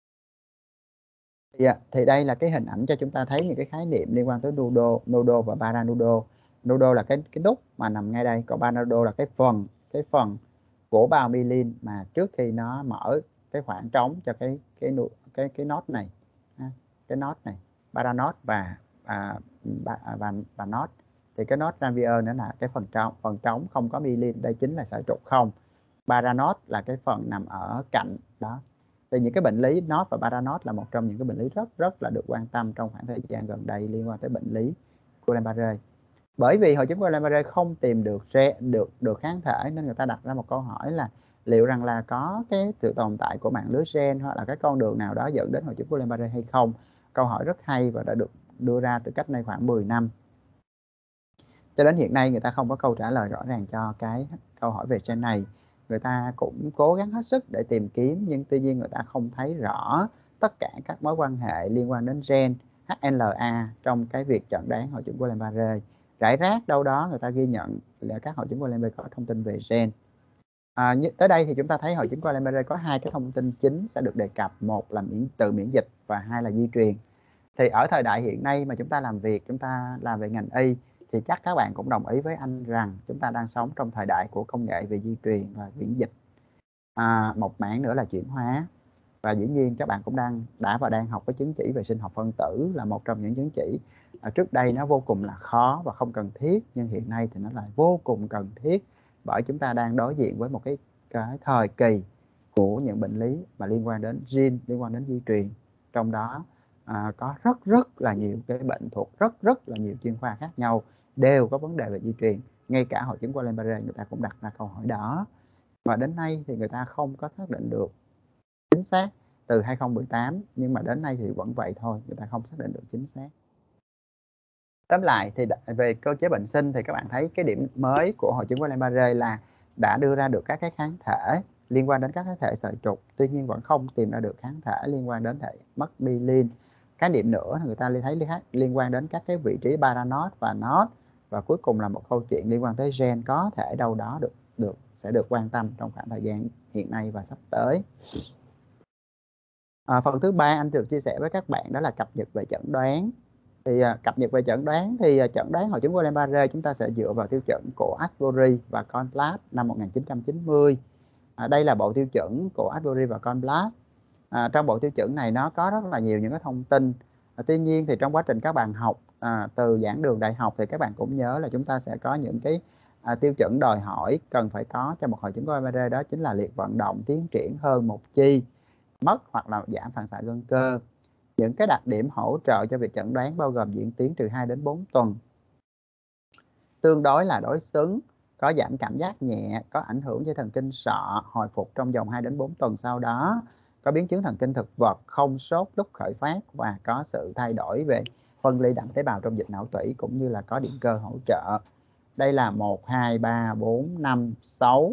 Thì đây là cái hình ảnh cho chúng ta thấy những cái khái niệm liên quan tới nodo và paranodo. Nodo là cái nút mà nằm ngay đây, còn paranodo là cái phần của bao myelin mà trước khi nó mở cái khoảng trống cho cái nốt này, cái nốt này, paranode và node. Thì cái node Ranvier nữa là cái phần trống không có myelin, đây chính là sợi trục không. Paranode là cái phần nằm ở cạnh đó. Thì những cái bệnh lý node và paranode là một trong những cái bệnh lý rất là được quan tâm trong khoảng thời gian gần đây liên quan tới bệnh lý Guillain-Barré. Bởi vì hội chứng Guillain-Barré không tìm được kháng thể, nên người ta đặt ra một câu hỏi là liệu rằng là có cái sự tồn tại của mạng lưới gen hoặc là cái con đường nào đó dẫn đến hội chứng Guillain-Barré hay không. Câu hỏi rất hay và đã được đưa ra từ cách đây khoảng 10 năm. Cho đến hiện nay người ta không có câu trả lời rõ ràng cho cái câu hỏi về gen này. Người ta cũng cố gắng hết sức để tìm kiếm, nhưng tuy nhiên người ta không thấy rõ tất cả các mối quan hệ liên quan đến gen HLA trong cái việc chẩn đoán hội chứng Guillain-Barré. Rải rác đâu đó người ta ghi nhận là các hội chứng Guillain-Barré có thông tin về gen. Tới đây thì chúng ta thấy hội chứng Guillain-Barré có hai cái thông tin chính sẽ được đề cập, một là tự miễn dịch và hai là di truyền. Thì ở thời đại hiện nay mà chúng ta làm về ngành y thì chắc các bạn cũng đồng ý với anh rằng chúng ta đang sống trong thời đại của công nghệ về di truyền và miễn dịch. Một mảng nữa là chuyển hóa. Và dĩ nhiên các bạn cũng đang học cái chứng chỉ về sinh học phân tử, là một trong những chứng chỉ trước đây nó vô cùng là khó và không cần thiết, nhưng hiện nay thì nó lại vô cùng cần thiết, bởi chúng ta đang đối diện với một cái thời kỳ của những bệnh lý mà liên quan đến gene, liên quan đến di truyền. Trong đó có rất là nhiều cái bệnh thuộc rất là nhiều chuyên khoa khác nhau đều có vấn đề về di truyền. Ngay cả hội chứng Guillain-Barré người ta cũng đặt ra câu hỏi đó, và đến nay thì người ta không có xác định được chính xác từ 2018, nhưng mà đến nay thì vẫn vậy thôi, người ta không xác định được chính xác. Tóm lại thì về cơ chế bệnh sinh thì các bạn thấy cái điểm mới của hội chứng Guillain-Barré là đã đưa ra được các cái kháng thể liên quan đến các cái thể sợi trục, tuy nhiên vẫn không tìm ra được kháng thể liên quan đến thể mất myelin. Cái điểm nữa người ta thấy liên quan đến các cái vị trí paranode và node, và cuối cùng là một câu chuyện liên quan tới gen có thể đâu đó sẽ được quan tâm trong khoảng thời gian hiện nay và sắp tới. Phần thứ ba anh được chia sẻ với các bạn đó là cập nhật về chẩn đoán. Thì cập nhật về chẩn đoán thì chẩn đoán hội chứng Guillain-Barré chúng ta sẽ dựa vào tiêu chuẩn của Asbury và Cornblath năm 1990. Đây là bộ tiêu chuẩn của Asbury và Cornblath. Trong bộ tiêu chuẩn này nó có rất là nhiều những cái thông tin. Tuy nhiên thì trong quá trình các bạn học từ giảng đường đại học thì các bạn cũng nhớ là chúng ta sẽ có những cái tiêu chuẩn đòi hỏi cần phải có cho một hội chứng Guillain-Barré, đó chính là liệt vận động tiến triển hơn một chi, mất hoặc là giảm phản xạ gân cơ. Những cái đặc điểm hỗ trợ cho việc chẩn đoán bao gồm diễn tiến từ 2 đến 4 tuần, tương đối là đối xứng, có giảm cảm giác nhẹ, có ảnh hưởng cho thần kinh sọ, hồi phục trong vòng 2 đến 4 tuần sau đó, có biến chứng thần kinh thực vật, không sốt lúc khởi phát và có sự thay đổi về phân ly đạm tế bào trong dịch não tủy, cũng như là có điện cơ hỗ trợ. Đây là 1, 2, 3, 4, 5, 6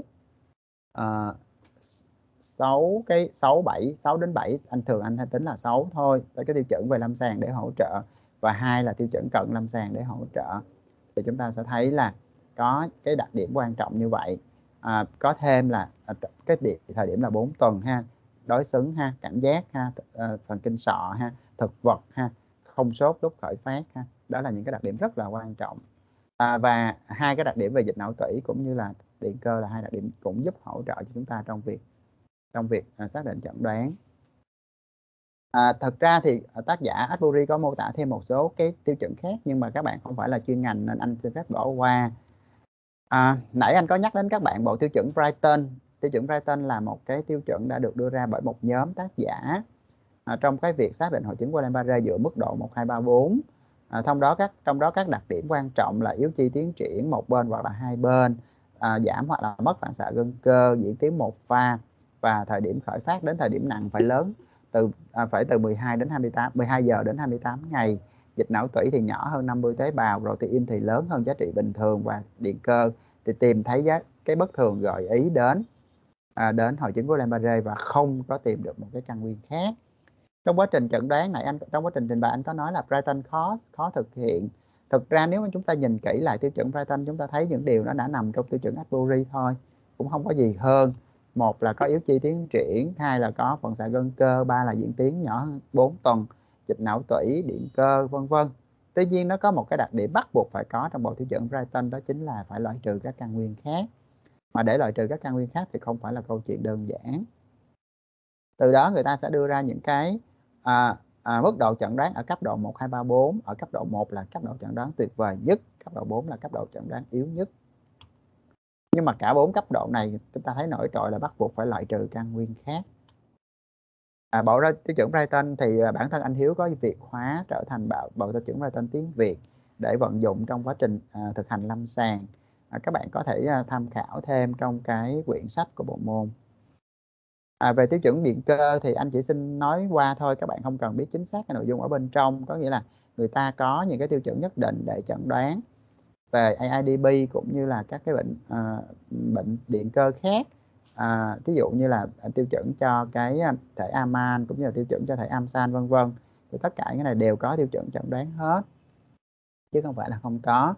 6 đến 7, anh hay tính là 6 thôi, cái tiêu chuẩn về lâm sàng để hỗ trợ, và 2 là tiêu chuẩn cận lâm sàng để hỗ trợ. Thì chúng ta sẽ thấy là có cái đặc điểm quan trọng như vậy. Có thêm là cái thời điểm là 4 tuần ha, đối xứng ha, cảm giác ha, thần kinh sọ ha, thực vật ha, không sốt lúc khởi phát ha. Đó là những cái đặc điểm rất là quan trọng. Và hai cái đặc điểm về dịch não tủy cũng như là điện cơ là hai đặc điểm cũng giúp hỗ trợ cho chúng ta trong việc xác định chẩn đoán. Thực ra thì tác giả Asbury có mô tả thêm một số cái tiêu chuẩn khác, nhưng mà các bạn không phải là chuyên ngành nên anh xin phép bỏ qua. Nãy anh có nhắc đến các bạn bộ tiêu chuẩn Brighton. Tiêu chuẩn Brighton là một cái tiêu chuẩn đã được đưa ra bởi một nhóm tác giả trong cái việc xác định hội chứng Guillain-Barré dựa mức độ 1, 2, 3, 4. Trong đó các đặc điểm quan trọng là yếu chi tiến triển một bên hoặc là hai bên, giảm hoặc là mất phản xạ gân cơ, diễn tiến một pha, và thời điểm khởi phát đến thời điểm nặng phải lớn phải từ 12 giờ đến 28 ngày. Dịch não tủy thì nhỏ hơn 50 tế bào, protein thì lớn hơn giá trị bình thường, và điện cơ thì tìm thấy cái bất thường gợi ý đến hội chứng Guillain-Barré và không có tìm được một cái căn nguyên khác. Trong quá trình chẩn đoán này, trong quá trình trình bày anh có nói là Brighton khó thực hiện. Thực ra nếu mà chúng ta nhìn kỹ lại tiêu chuẩn Brighton, chúng ta thấy những điều nó đã nằm trong tiêu chuẩn Ashbury thôi, cũng không có gì hơn. Một là có yếu chi tiến triển, hai là có phản xạ gân cơ, ba là diễn tiến nhỏ hơn 4 tuần, dịch não tủy, điện cơ, vân vân. Tuy nhiên nó có một cái đặc điểm bắt buộc phải có trong bộ tiêu chuẩn Brighton, đó chính là phải loại trừ các căn nguyên khác. Mà để loại trừ các căn nguyên khác thì không phải là câu chuyện đơn giản. Từ đó người ta sẽ đưa ra những cái mức độ chẩn đoán ở cấp độ 1, 2, 3, 4. Ở cấp độ 1 là cấp độ chẩn đoán tuyệt vời nhất, cấp độ 4 là cấp độ chẩn đoán yếu nhất. Nhưng mà cả 4 cấp độ này chúng ta thấy nổi trội là bắt buộc phải loại trừ căn nguyên khác. Bộ tiêu chuẩn Brighton thì bản thân anh Hiếu có việc hóa trở thành bộ tiêu chuẩn Brighton tiếng Việt để vận dụng trong quá trình thực hành lâm sàng. Các bạn có thể tham khảo thêm trong cái quyển sách của bộ môn. Về tiêu chuẩn điện cơ thì anh chỉ xin nói qua thôi, các bạn không cần biết chính xác cái nội dung ở bên trong. Có nghĩa là người ta có những cái tiêu chuẩn nhất định để chẩn đoán về AIDP cũng như là các cái bệnh điện cơ khác. Ví dụ như là tiêu chuẩn cho cái thể Aman cũng như là tiêu chuẩn cho thể Amsan vân vân. Thì tất cả cái này đều có tiêu chuẩn chẩn đoán hết, chứ không phải là không có.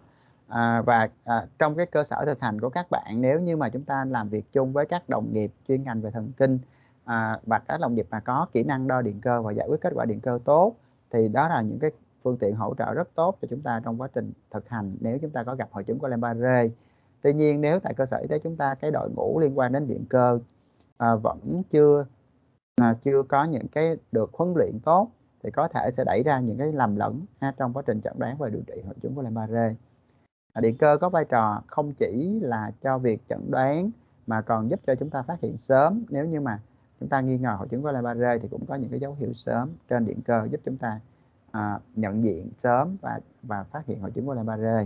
Trong cái cơ sở thực hành của các bạn, nếu như mà chúng ta làm việc chung với các đồng nghiệp chuyên ngành về thần kinh và các đồng nghiệp mà có kỹ năng đo điện cơ và giải quyết kết quả điện cơ tốt, thì đó là những cái phương tiện hỗ trợ rất tốt cho chúng ta trong quá trình thực hành nếu chúng ta có gặp hội chứng Guillain-Barré. Tuy nhiên nếu tại cơ sở y tế chúng ta cái đội ngũ liên quan đến điện cơ vẫn chưa có những cái được huấn luyện tốt, thì có thể sẽ đẩy ra những cái lầm lẫn trong quá trình chẩn đoán và điều trị hội chứng Guillain-Barré. Điện cơ có vai trò không chỉ là cho việc chẩn đoán mà còn giúp cho chúng ta phát hiện sớm. Nếu như mà chúng ta nghi ngờ hội chứng Guillain-Barré thì cũng có những cái dấu hiệu sớm trên điện cơ giúp chúng ta nhận diện sớm và phát hiện hội chứng Guillain-Barré.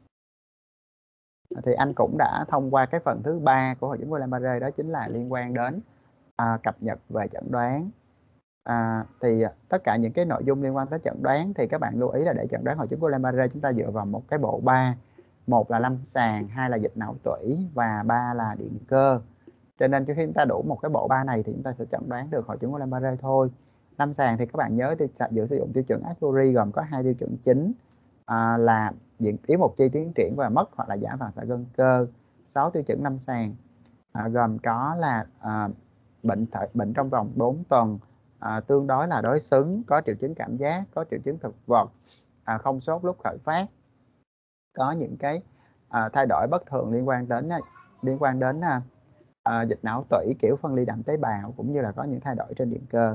Thì anh cũng đã thông qua cái phần thứ 3 của hội chứng Guillain-Barré, đó chính là liên quan đến cập nhật về chẩn đoán. Thì tất cả những cái nội dung liên quan tới chẩn đoán thì các bạn lưu ý là để chẩn đoán hội chứng Guillain-Barré chúng ta dựa vào một cái bộ 3. Một là lâm sàng, hai là dịch não tủy và ba là điện cơ. Cho nên khi chúng ta đủ một cái bộ 3 này thì chúng ta sẽ chẩn đoán được hội chứng Guillain-Barré thôi. Lâm sàng thì các bạn nhớ sử dụng tiêu chuẩn Ashbury gồm có 2 tiêu chuẩn chính là yếu một chi tiến triển và mất hoặc là giảm phản xạ gân cơ. 6 tiêu chuẩn lâm sàng gồm có là bệnh trong vòng 4 tuần, tương đối là đối xứng, có triệu chứng cảm giác, có triệu chứng thực vật, không sốt lúc khởi phát, có những cái thay đổi bất thường liên quan đến dịch não tủy, kiểu phân ly đạm tế bào, cũng như là có những thay đổi trên điện cơ.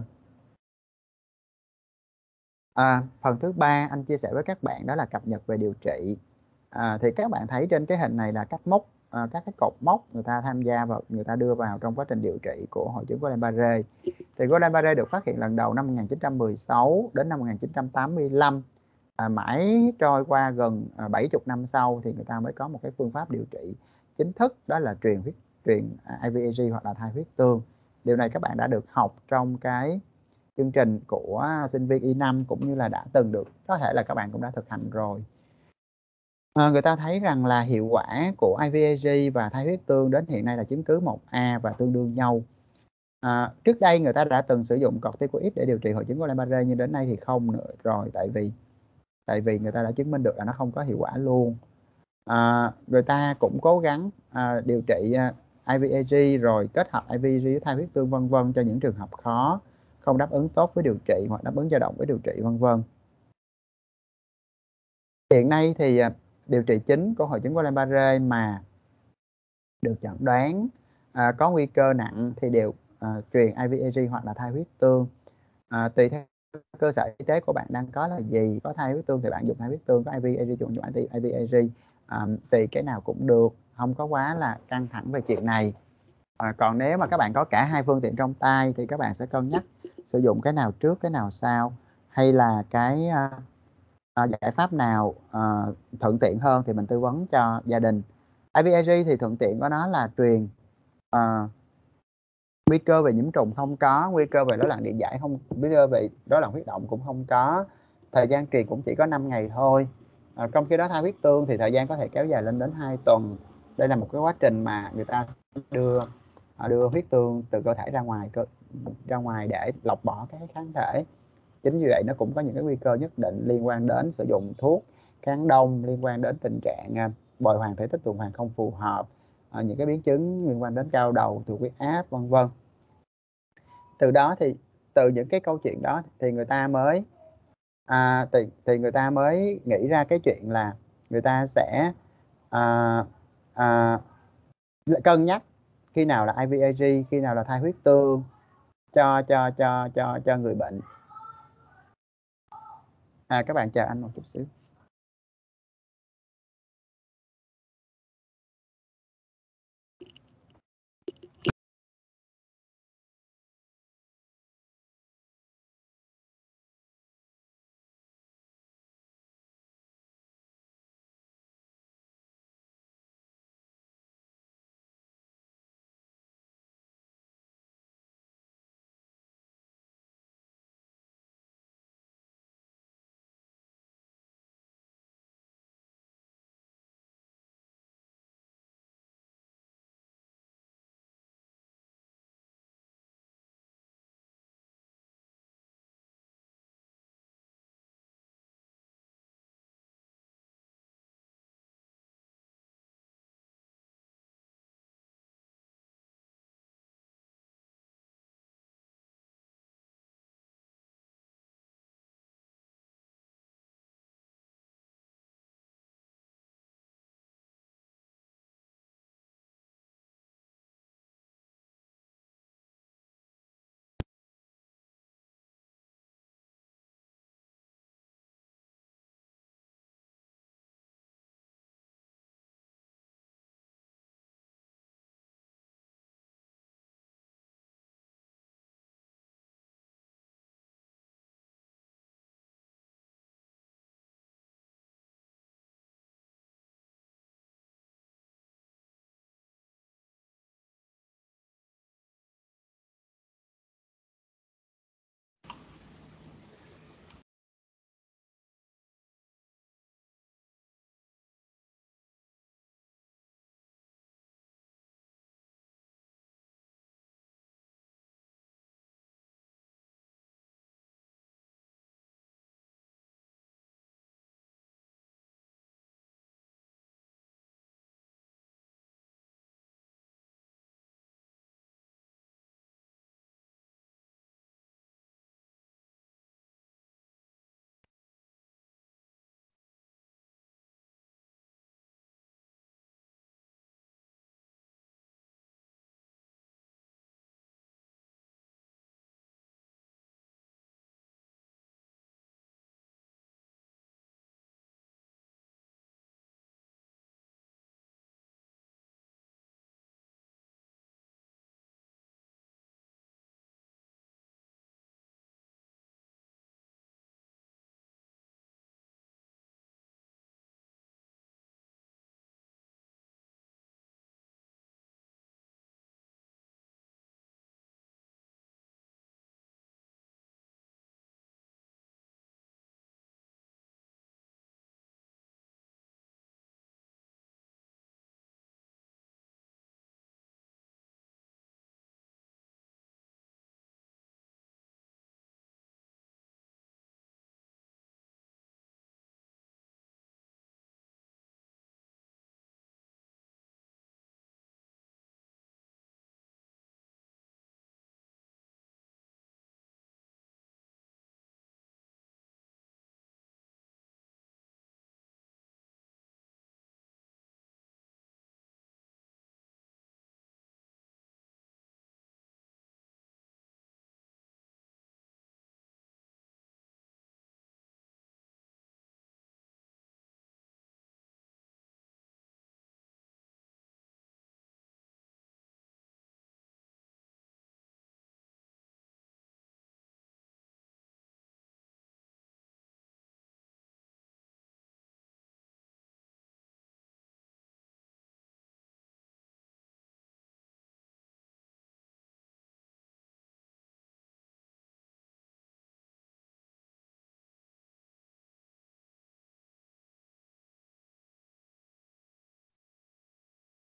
Phần thứ 3 anh chia sẻ với các bạn đó là cập nhật về điều trị. Thì các bạn thấy trên cái hình này là các cái cột mốc người ta tham gia vào, người ta đưa vào trong quá trình điều trị của hội chứng Guillain-Barré. Thì Guillain-Barré được phát hiện lần đầu năm 1916 đến năm 1985. Mãi trôi qua gần 70 năm sau thì người ta mới có một cái phương pháp điều trị chính thức, đó là truyền IVIG hoặc là thay huyết tương. Điều này các bạn đã được học trong cái chương trình của sinh viên Y5 cũng như là đã từng được, có thể là các bạn cũng đã thực hành rồi. Người ta thấy rằng là hiệu quả của IVIG và thay huyết tương đến hiện nay là chứng cứ 1A và tương đương nhau. Trước đây người ta đã từng sử dụng corticoid để điều trị hội chứng Guillain-Barré, nhưng đến nay thì không nữa rồi, tại vì người ta đã chứng minh được là nó không có hiệu quả luôn. Người ta cũng cố gắng điều trị IVIG rồi kết hợp IVIG với thay huyết tương vân vân cho những trường hợp khó, không đáp ứng tốt với điều trị hoặc đáp ứng dao động với điều trị vân vân. Hiện nay thì điều trị chính của hội chứng Guillain-Barré mà được chẩn đoán có nguy cơ nặng thì đều truyền IVIG hoặc là thay huyết tương. Tùy theo cơ sở y tế của bạn đang có là gì, có thay huyết tương thì bạn dùng thay huyết tương, có IVIG dùng IVIG, tùy cái nào cũng được, không có quá là căng thẳng về chuyện này. Còn nếu mà các bạn có cả hai phương tiện trong tay thì các bạn sẽ cân nhắc sử dụng cái nào trước cái nào sau, hay là cái giải pháp nào thuận tiện hơn thì mình tư vấn cho gia đình. IVIG thì thuận tiện của nó là truyền, nguy cơ về nhiễm trùng không có, nguy cơ về rối loạn điện giải không, nguy cơ về rối loạn huyết động cũng không có, thời gian truyền cũng chỉ có 5 ngày thôi. Trong khi đó thai huyết tương thì thời gian có thể kéo dài lên đến 2 tuần. Đây là một cái quá trình mà người ta đưa huyết tương từ cơ thể ra ngoài để lọc bỏ các kháng thể. Chính vì vậy nó cũng có những cái nguy cơ nhất định liên quan đến sử dụng thuốc kháng đông, liên quan đến tình trạng bồi hoàn thể tích tuần hoàn không phù hợp, những cái biến chứng liên quan đến cao đầu, tụt huyết áp, vân vân. Từ đó thì từ những cái câu chuyện đó thì người ta mới người ta mới nghĩ ra cái chuyện là người ta sẽ à, à, cân nhắc khi nào là IVIG, khi nào là thai huyết tương cho người bệnh. Các bạn chờ anh một chút xíu.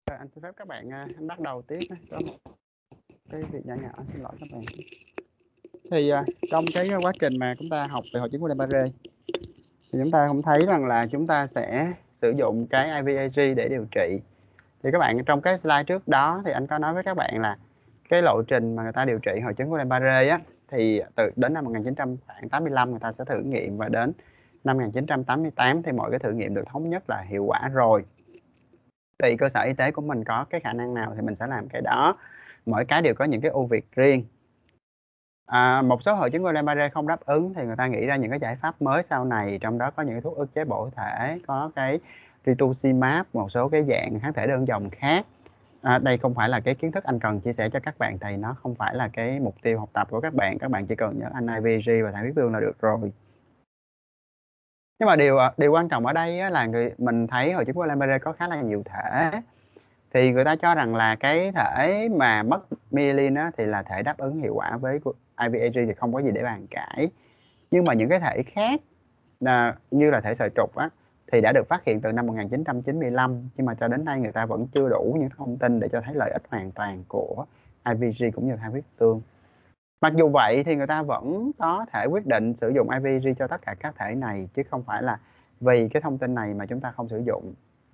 Rồi, anh xin phép các bạn anh bắt đầu tiếp. Có một cái việc nhỏ nhỏ, xin lỗi các bạn. Thì trong cái quá trình mà chúng ta học về hội chứng Guillain-Barré thì chúng ta cũng thấy rằng là chúng ta sẽ sử dụng cái IVIG để điều trị. Thì các bạn trong cái slide trước đó thì anh có nói với các bạn là cái lộ trình mà người ta điều trị hội chứng Guillain-Barré á, thì đến năm 1985 người ta sẽ thử nghiệm, và đến năm 1988 thì mọi cái thử nghiệm được thống nhất là hiệu quả rồi. Tùy cơ sở y tế của mình có cái khả năng nào thì mình sẽ làm cái đó. Mỗi cái đều có những cái ưu việt riêng. Một số hội chứng Guillain-Barré không đáp ứng thì người ta nghĩ ra những cái giải pháp mới sau này, trong đó có những cái thuốc ức chế bổ thể, có cái rituximab, một số cái dạng kháng thể đơn dòng khác. Đây không phải là cái kiến thức anh cần chia sẻ cho các bạn, thì nó không phải là cái mục tiêu học tập của các bạn chỉ cần nhớ anh IVG và thang huyết tương là được rồi. Nhưng mà điều quan trọng ở đây á, là mình thấy hội chứng Guillain-Barré có khá là nhiều thể, thì người ta cho rằng là cái thể mà mất myelin á, thì là thể đáp ứng hiệu quả với IVIG thì không có gì để bàn cãi. Nhưng mà những cái thể khác như là thể sợi trục á, thì đã được phát hiện từ năm 1995, nhưng mà cho đến nay người ta vẫn chưa đủ những thông tin để cho thấy lợi ích hoàn toàn của IVIG cũng như thang huyết tương. Mặc dù vậy thì người ta vẫn có thể quyết định sử dụng IVIG cho tất cả các thể này, chứ không phải là vì cái thông tin này mà chúng ta không sử dụng.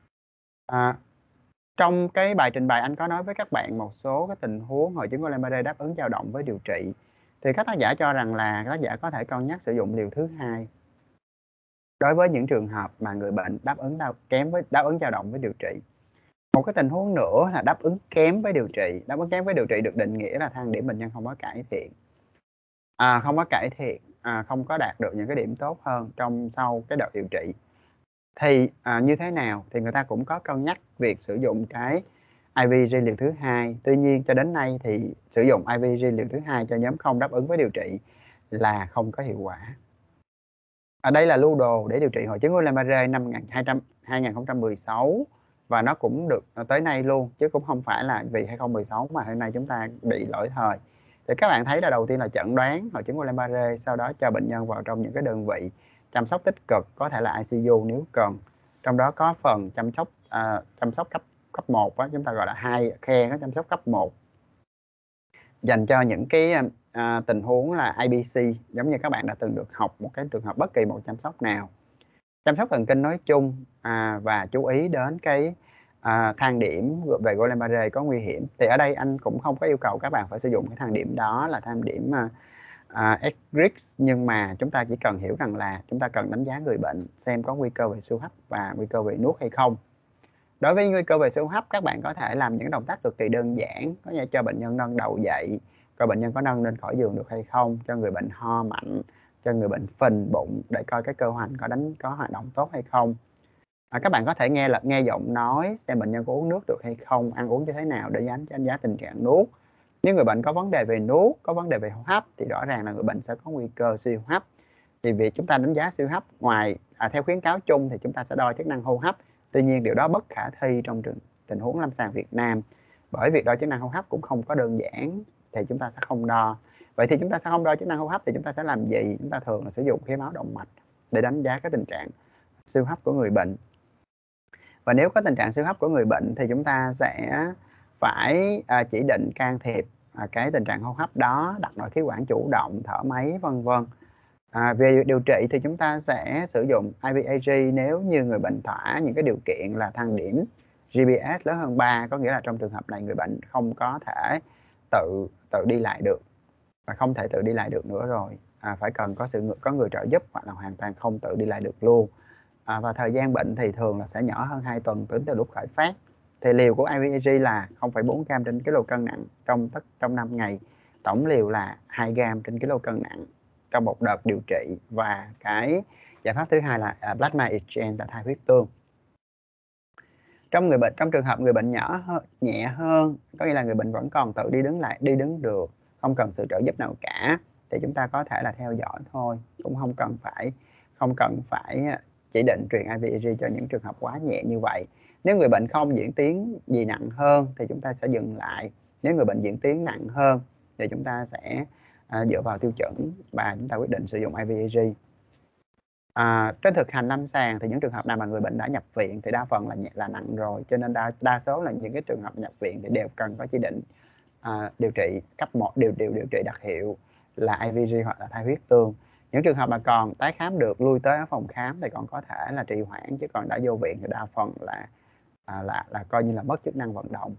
Trong cái bài trình bày anh có nói với các bạn một số cái tình huống hội chứng Guillain-Barré đáp ứng dao động với điều trị. Thì các tác giả cho rằng là các tác giả có thể cân nhắc sử dụng liều thứ hai đối với những trường hợp mà người bệnh đáp ứng dao động với điều trị. Một cái tình huống nữa là đáp ứng kém với điều trị. Đáp ứng kém với điều trị được định nghĩa là thang điểm bệnh nhân không có cải thiện. Không có đạt được những cái điểm tốt hơn sau cái đợt điều trị. Thì như thế nào thì người ta cũng có cân nhắc việc sử dụng cái IVIG liều thứ hai. Tuy nhiên cho đến nay thì sử dụng IVIG liều thứ hai cho nhóm không đáp ứng với điều trị là không có hiệu quả. Ở đây là lưu đồ để điều trị hội chứng Guillain-Barré năm 2016, và nó cũng được tới nay luôn, chứ cũng không phải là vì 2016 mà hôm nay chúng ta bị lỗi thời. Thì các bạn thấy là đầu tiên là chẩn đoán hội chứng Guillain-Barré, sau đó cho bệnh nhân vào trong những cái đơn vị chăm sóc tích cực, có thể là ICU nếu cần. Trong đó có phần chăm sóc cấp 1 á, chúng ta gọi là hai khe có chăm sóc cấp 1 dành cho những cái tình huống là IBC, giống như các bạn đã từng được học một cái trường hợp bất kỳ một chăm sóc nào. Chăm sóc thần kinh nói chung và chú ý đến cái thang điểm về Guillain-Barré có nguy hiểm. Thì ở đây anh cũng không có yêu cầu các bạn phải sử dụng cái thang điểm đó là thang điểm X-RIX, nhưng mà chúng ta chỉ cần hiểu rằng là chúng ta cần đánh giá người bệnh xem có nguy cơ về siêu hấp và nguy cơ về nuốt hay không. Đối với nguy cơ về siêu hấp, các bạn có thể làm những động tác cực kỳ đơn giản, có nghĩa cho bệnh nhân nâng đầu dậy, coi bệnh nhân có nâng lên khỏi giường được hay không, cho người bệnh ho mạnh, cho người bệnh phình bụng để coi cái cơ hoành có hoạt động tốt hay không. Các bạn có thể nghe giọng nói xem bệnh nhân có uống nước được hay không, ăn uống như thế nào để đánh giá tình trạng nuốt. Nếu người bệnh có vấn đề về nuốt, có vấn đề về hô hấp thì rõ ràng là người bệnh sẽ có nguy cơ suy hô hấp. Thì việc chúng ta đánh giá siêu hấp theo khuyến cáo chung thì chúng ta sẽ đo chức năng hô hấp. Tuy nhiên điều đó bất khả thi trong tình huống lâm sàng Việt Nam, bởi việc đo chức năng hô hấp cũng không có đơn giản, thì chúng ta sẽ không đo. Vậy thì chúng ta sẽ không đo chức năng hô hấp thì chúng ta sẽ làm gì? Chúng ta thường là sử dụng khí máu động mạch để đánh giá cái tình trạng siêu hấp của người bệnh. Và nếu có tình trạng siêu hấp của người bệnh thì chúng ta sẽ phải chỉ định can thiệp cái tình trạng hô hấp đó, đặt nội khí quản chủ động, thở máy, vân vân. Về điều trị thì chúng ta sẽ sử dụng IVIG nếu như người bệnh thỏa những cái điều kiện là thang điểm GPS lớn hơn 3, có nghĩa là trong trường hợp này người bệnh không có thể tự đi lại được và không thể tự đi lại được nữa rồi, phải cần có người trợ giúp hoặc là hoàn toàn không tự đi lại được luôn. Và thời gian bệnh thì thường là sẽ nhỏ hơn 2 tuần tính từ lúc khởi phát. Thì liều của IVIG là 0,4 gram trên kg cân nặng trong 5 ngày. Tổng liều là 2 gram trên kg cân nặng trong một đợt điều trị. Và cái giải pháp thứ hai là plasma exchange tại thai huyết tương. Trong trường hợp người bệnh nhẹ hơn, có nghĩa là người bệnh vẫn còn tự đi đứng được, không cần sự trợ giúp nào cả, thì chúng ta có thể là theo dõi thôi, cũng không cần phải chỉ định truyền IVIG cho những trường hợp quá nhẹ như vậy. Nếu người bệnh không diễn tiến gì nặng hơn thì chúng ta sẽ dừng lại. Nếu người bệnh diễn tiến nặng hơn thì chúng ta sẽ dựa vào tiêu chuẩn và chúng ta quyết định sử dụng IVIG. Trên thực hành lâm sàng thì những trường hợp nào mà người bệnh đã nhập viện thì đa phần là nặng rồi, cho nên đa số là những cái trường hợp nhập viện thì đều cần có chỉ định điều trị cấp 1, điều trị đặc hiệu là IVG hoặc là thay huyết tương. Những trường hợp mà còn tái khám được, lui tới ở phòng khám thì còn có thể là trì hoãn, chứ còn đã vô viện thì đa phần là coi như là mất chức năng vận động.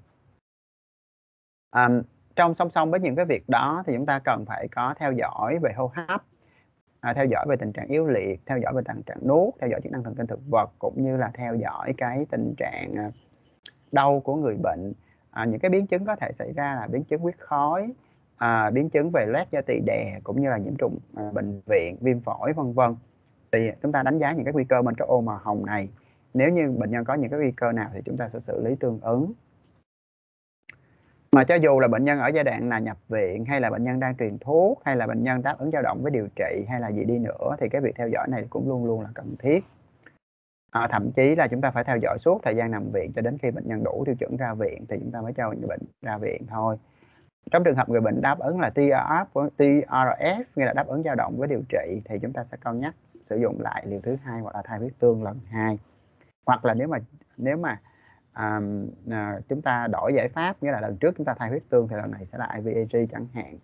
Trong song song với những cái việc đó thì chúng ta cần phải có theo dõi về hô hấp, theo dõi về tình trạng yếu liệt, theo dõi về tình trạng nuốt, theo dõi chức năng thần kinh thực vật, cũng như là theo dõi cái tình trạng đau của người bệnh. Những cái biến chứng có thể xảy ra là biến chứng huyết khối, biến chứng về loét da tỳ đè, cũng như là nhiễm trùng bệnh viện, viêm phổi vân vân. Thì chúng ta đánh giá những cái nguy cơ bên cái ô màu hồng này. Nếu như bệnh nhân có những cái nguy cơ nào thì chúng ta sẽ xử lý tương ứng. Mà cho dù là bệnh nhân ở giai đoạn là nhập viện, hay là bệnh nhân đang truyền thuốc, hay là bệnh nhân đáp ứng dao động với điều trị, hay là gì đi nữa, thì cái việc theo dõi này cũng luôn luôn là cần thiết. Thậm chí là chúng ta phải theo dõi suốt thời gian nằm viện cho đến khi bệnh nhân đủ tiêu chuẩn ra viện thì chúng ta mới cho người bệnh ra viện thôi. Trong trường hợp người bệnh đáp ứng là TRF, nghĩa là đáp ứng dao động với điều trị, thì chúng ta sẽ cân nhắc sử dụng lại liều thứ 2 hoặc là thay huyết tương lần 2. Hoặc là nếu mà chúng ta đổi giải pháp, nghĩa là lần trước chúng ta thay huyết tương thì lần này sẽ là IVIG chẳng hạn.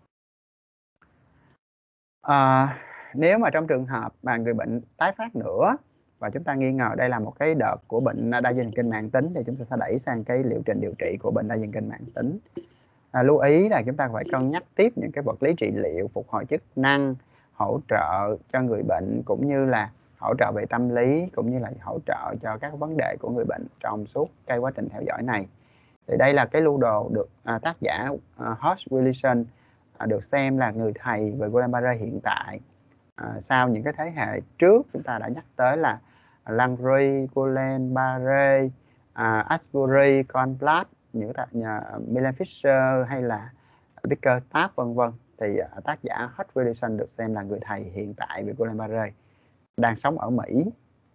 Nếu mà trong trường hợp mà người bệnh tái phát nữa và chúng ta nghi ngờ đây là một cái đợt của bệnh đa dây thần kinh mãn tính thì chúng ta sẽ đẩy sang cái liệu trình điều trị của bệnh đa dây thần kinh mãn tính. Lưu ý là chúng ta phải cân nhắc tiếp những cái vật lý trị liệu, phục hồi chức năng, hỗ trợ cho người bệnh, cũng như là hỗ trợ về tâm lý, cũng như là hỗ trợ cho các vấn đề của người bệnh trong suốt cái quá trình theo dõi này. Thì đây là cái lưu đồ được tác giả Hodge Willison được xem là người thầy về Guillain-Barré hiện tại. Sau những cái thế hệ trước chúng ta đã nhắc tới là Langry, Guillain-Barré, Asbury, Cornblath, những Milan Fisher hay là Bickerstaff vân vân, thì tác giả Hodge Willison được xem là người thầy hiện tại về Guillain-Barré, đang sống ở Mỹ.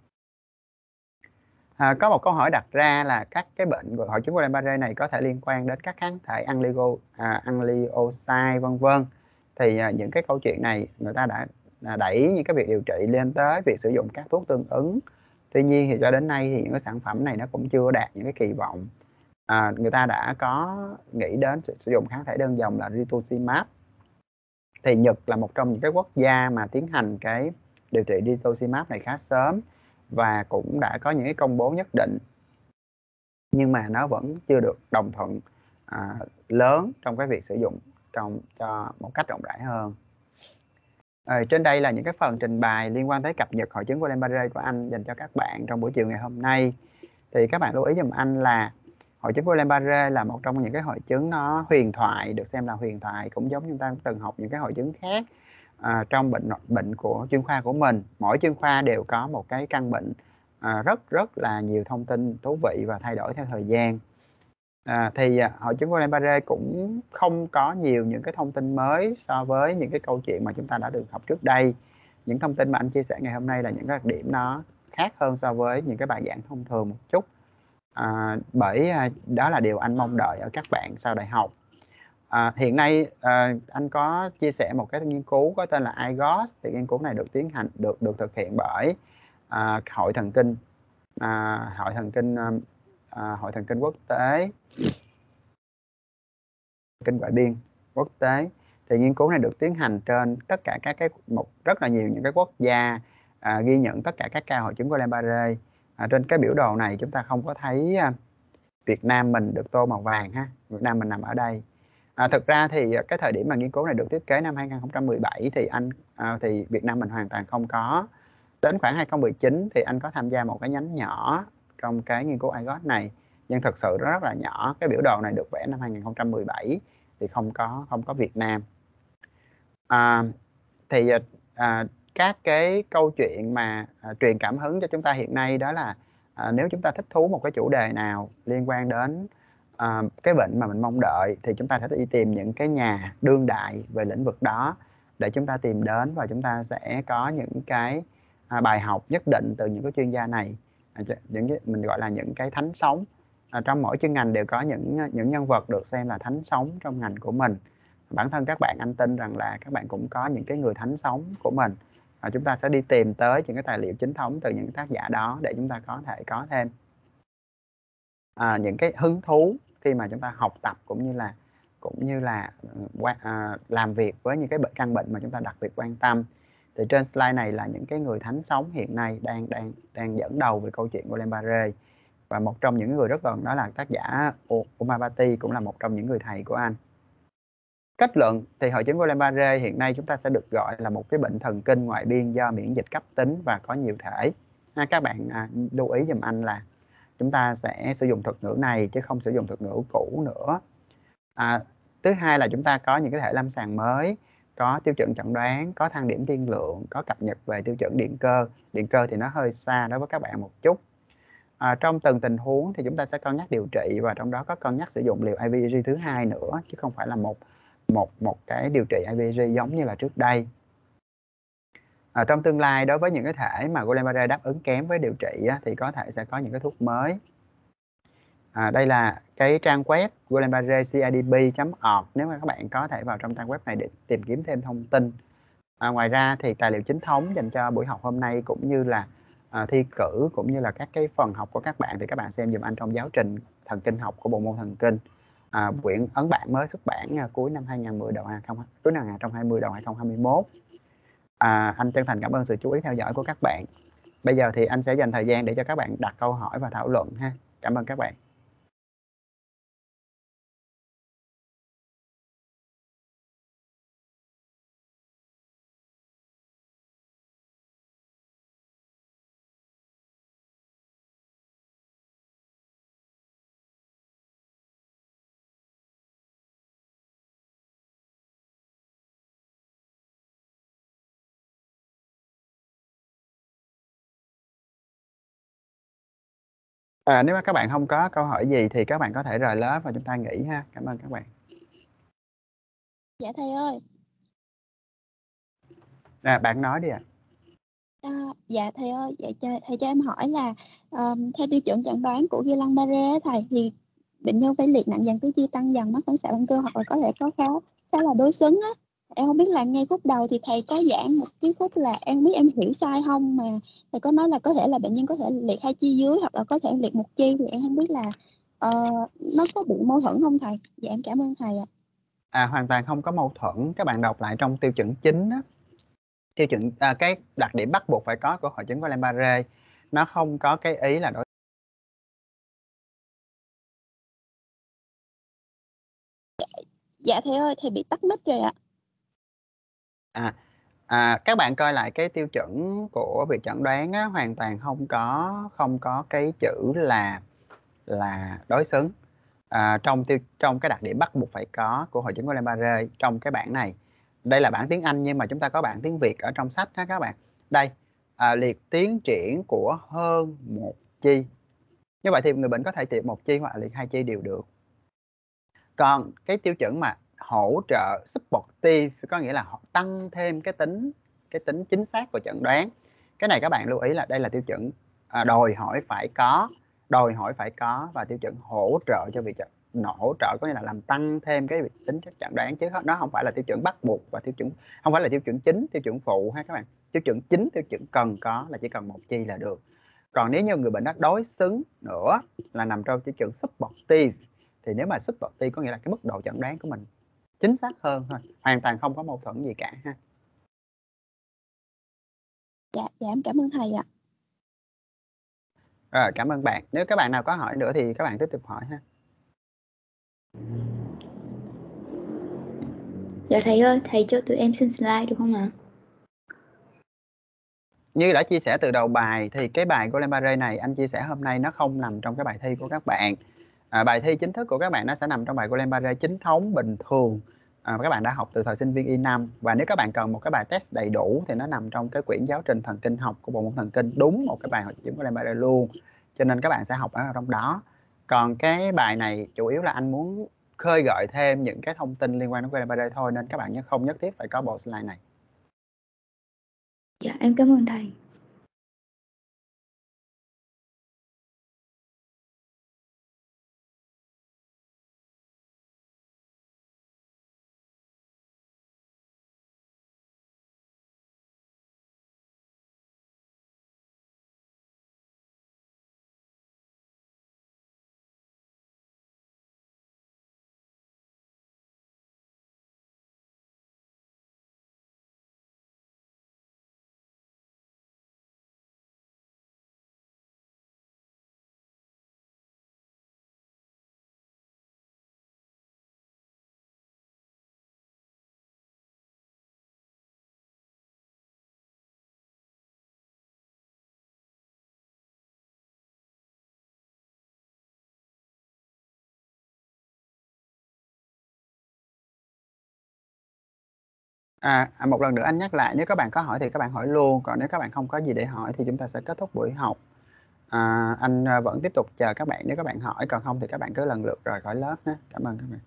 Có một câu hỏi đặt ra là các cái bệnh hội chứng Guillain-Barré này có thể liên quan đến các kháng thể Angliocyte vân vân. Thì những cái câu chuyện này người ta đã đẩy những cái việc điều trị lên tới việc sử dụng các thuốc tương ứng. Tuy nhiên thì cho đến nay thì những cái sản phẩm này nó cũng chưa đạt những cái kỳ vọng. Người ta đã có nghĩ đến sử dụng kháng thể đơn dòng là rituximab. Thì Nhật là một trong những cái quốc gia mà tiến hành cái điều trị rituximab này khá sớm và cũng đã có những cái công bố nhất định, nhưng mà nó vẫn chưa được đồng thuận lớn trong cái việc sử dụng cho một cách rộng rãi hơn. Trên đây là những cái phần trình bày liên quan tới cập nhật hội chứng Guillain-Barré của anh dành cho các bạn trong buổi chiều ngày hôm nay. Thì các bạn lưu ý giùm anh là hội chứng Guillain-Barré là một trong những cái hội chứng nó huyền thoại, được xem là huyền thoại, cũng giống như chúng ta từng học những cái hội chứng khác trong bệnh của chuyên khoa của mình. Mỗi chuyên khoa đều có một cái căn bệnh rất là nhiều thông tin thú vị và thay đổi theo thời gian. Thì hội chứng Guillain-Barré cũng không có nhiều những cái thông tin mới so với những cái câu chuyện mà chúng ta đã được học trước đây. Những thông tin mà anh chia sẻ ngày hôm nay là những cái đặc điểm nó khác hơn so với những cái bài giảng thông thường một chút. Bởi đó là điều anh mong đợi ở các bạn sau đại học. Hiện nay anh có chia sẻ một cái nghiên cứu có tên là IGOS. Thì nghiên cứu này được tiến hành được thực hiện bởi hội thần kinh quốc tế, kinh ngoại biên quốc tế. Thì nghiên cứu này được tiến hành trên tất cả các cái rất là nhiều những cái quốc gia ghi nhận tất cả các ca hội chứng Guillain-Barré. Trên cái biểu đồ này chúng ta không có thấy Việt Nam mình được tô màu vàng ha. Việt Nam mình nằm ở đây. Thực ra thì cái thời điểm mà nghiên cứu này được thiết kế năm 2017 thì Việt Nam mình hoàn toàn không có. Đến khoảng 2019 thì anh có tham gia một cái nhánh nhỏ trong cái nghiên cứu IGOS này, nhưng thực sự rất là nhỏ. Cái biểu đồ này được vẽ năm 2017 thì không có Việt Nam. Các cái câu chuyện mà truyền cảm hứng cho chúng ta hiện nay đó là nếu chúng ta thích thú một cái chủ đề nào liên quan đến cái bệnh mà mình mong đợi thì chúng ta sẽ đi tìm những cái nhà đương đại về lĩnh vực đó để chúng ta tìm đến, và chúng ta sẽ có những cái bài học nhất định từ những cái chuyên gia này, mình gọi là những cái thánh sống. Trong mỗi chuyên ngành đều có những nhân vật được xem là thánh sống trong ngành của mình. Bản thân các bạn, anh tin rằng là các bạn cũng có những cái người thánh sống của mình. Chúng ta sẽ đi tìm tới những cái tài liệu chính thống từ những tác giả đó để chúng ta có thể có thêm những cái hứng thú khi mà chúng ta học tập cũng như là làm việc với những cái căn bệnh mà chúng ta đặc biệt quan tâm. Thì trên slide này là những cái người thánh sống hiện nay đang dẫn đầu về câu chuyện của Guillain-Barré, và một trong những người rất gần đó là tác giả Umabati, cũng là một trong những người thầy của anh. Kết luận thì hội chứng Guillain-Barré hiện nay chúng ta sẽ được gọi là một cái bệnh thần kinh ngoại biên do miễn dịch cấp tính và có nhiều thể. Các bạn lưu ý giùm anh là chúng ta sẽ sử dụng thuật ngữ này chứ không sử dụng thuật ngữ cũ nữa. Thứ hai là chúng ta có những cái thể lâm sàng mới, có tiêu chuẩn chẩn đoán, có thang điểm tiên lượng, có cập nhật về tiêu chuẩn điện cơ. Điện cơ thì nó hơi xa đối với các bạn một chút. Trong từng tình huống thì chúng ta sẽ cân nhắc điều trị, và trong đó có cân nhắc sử dụng liều IVIG thứ hai nữa, chứ không phải là một cái điều trị IVIG giống như là trước đây. Trong tương lai, đối với những cái thể mà Guillain-Barré đáp ứng kém với điều trị thì có thể sẽ có những cái thuốc mới. Đây là cái trang web guillain-barre.cidb.org, nếu mà các bạn có thể vào trong trang web này để tìm kiếm thêm thông tin. Ngoài ra thì tài liệu chính thống dành cho buổi học hôm nay cũng như là thi cử cũng như là các cái phần học của các bạn thì các bạn xem dùm anh trong giáo trình thần kinh học của bộ môn thần kinh. Quyển ấn bản mới xuất bản cuối năm 2010 cuối năm 2020 đầu 2021. Anh chân thành cảm ơn sự chú ý theo dõi của các bạn. Bây giờ thì anh sẽ dành thời gian để cho các bạn đặt câu hỏi và thảo luận ha. Cảm ơn các bạn. Nếu mà các bạn không có câu hỏi gì thì các bạn có thể rời lớp và chúng ta nghỉ ha. Cảm ơn các bạn. Dạ thầy ơi. Bạn nói đi ạ. Dạ thầy ơi, thầy cho em hỏi là theo tiêu chuẩn chẩn đoán của Guillain-Barré thầy, thì bệnh nhân phải liệt nặng dàn tứ chi tăng dần, mắc phản xạ bằng cơ, hoặc là có thể có khá là đối xứng á. Em không biết là ngay khúc đầu thì thầy có giảng một cái khúc là em biết em hiểu sai không, mà thầy có nói là có thể là bệnh nhân có thể liệt hai chi dưới hoặc là có thể liệt một chi, thì em không biết là nó có bị mâu thuẫn không thầy? Dạ em cảm ơn thầy ạ. Hoàn toàn không có mâu thuẫn. Các bạn đọc lại trong tiêu chuẩn chính á, tiêu chuẩn cái đặc điểm bắt buộc phải có của hội chứng Guillain-Barré, nó không có cái ý là đối. Dạ thầy ơi, thầy bị tắt mic rồi ạ. Các bạn coi lại cái tiêu chuẩn của việc chẩn đoán á, hoàn toàn không có cái chữ là đối xứng trong cái đặc điểm bắt buộc phải có của hội chứng Guillain-Barré trong cái bảng này. Đây là bảng tiếng Anh nhưng mà chúng ta có bảng tiếng Việt ở trong sách đó các bạn. Đây, liệt tiến triển của hơn một chi. Như vậy thì người bệnh có thể liệt một chi hoặc liệt hai chi đều được. Còn cái tiêu chuẩn mà hỗ trợ supportive có nghĩa là họ tăng thêm cái tính chính xác của chẩn đoán. Cái này các bạn lưu ý là đây là tiêu chuẩn đòi hỏi phải có, và tiêu chuẩn hỗ trợ cho việc hỗ trợ có nghĩa là làm tăng thêm cái việc tính chất chẩn đoán, chứ nó không phải là tiêu chuẩn bắt buộc, và không phải là tiêu chuẩn chính, tiêu chuẩn phụ ha các bạn. Tiêu chuẩn chính, tiêu chuẩn cần có là chỉ cần một chi là được. Còn nếu như người bệnh đó đối xứng nữa là nằm trong tiêu chuẩn supportive, thì nếu mà supportive có nghĩa là cái mức độ chẩn đoán của mình chính xác hơn thôi, hoàn toàn không có mâu thuẫn gì cả ha. Dạ em cảm ơn thầy ạ. Rồi, cảm ơn bạn. Nếu các bạn nào có hỏi nữa thì các bạn tiếp tục hỏi ha. Dạ thầy ơi, thầy cho tụi em xin slide được không ạ? Như đã chia sẻ từ đầu bài thì cái bài Guillain-Barré này anh chia sẻ hôm nay nó không nằm trong cái bài thi của các bạn. Bài thi chính thức của các bạn nó sẽ nằm trong bài Guillain-Barré chính thống bình thường các bạn đã học từ thời sinh viên Y5. Và nếu các bạn cần một cái bài test đầy đủ thì nó nằm trong cái quyển giáo trình thần kinh học của bộ môn thần kinh, đúng một cái bài hội chứng Guillain-Barré luôn, cho nên các bạn sẽ học ở trong đó. Còn cái bài này chủ yếu là anh muốn khơi gợi thêm những cái thông tin liên quan đến Guillain-Barré thôi, nên các bạn không nhất thiết phải có bộ slide này. Dạ em cảm ơn thầy. Một lần nữa anh nhắc lại, nếu các bạn có hỏi thì các bạn hỏi luôn, còn nếu các bạn không có gì để hỏi thì chúng ta sẽ kết thúc buổi học. Anh vẫn tiếp tục chờ các bạn nếu các bạn hỏi, còn không thì các bạn cứ lần lượt rời khỏi lớp nhé. Cảm ơn các bạn.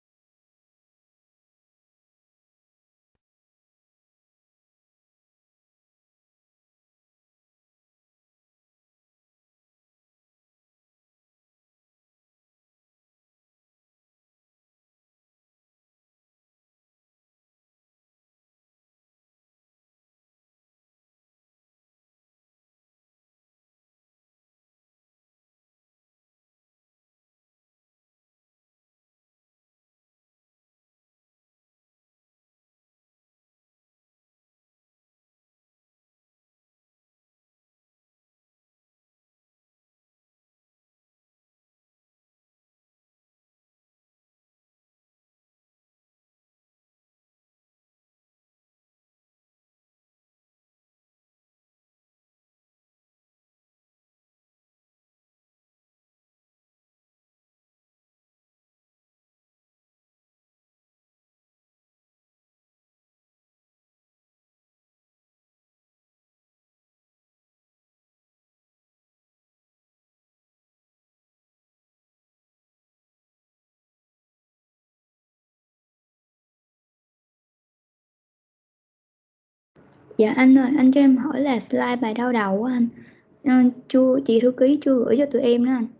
Dạ anh ơi, anh cho em hỏi là slide bài đau đầu á anh. Chị thư ký chưa gửi cho tụi em đó anh.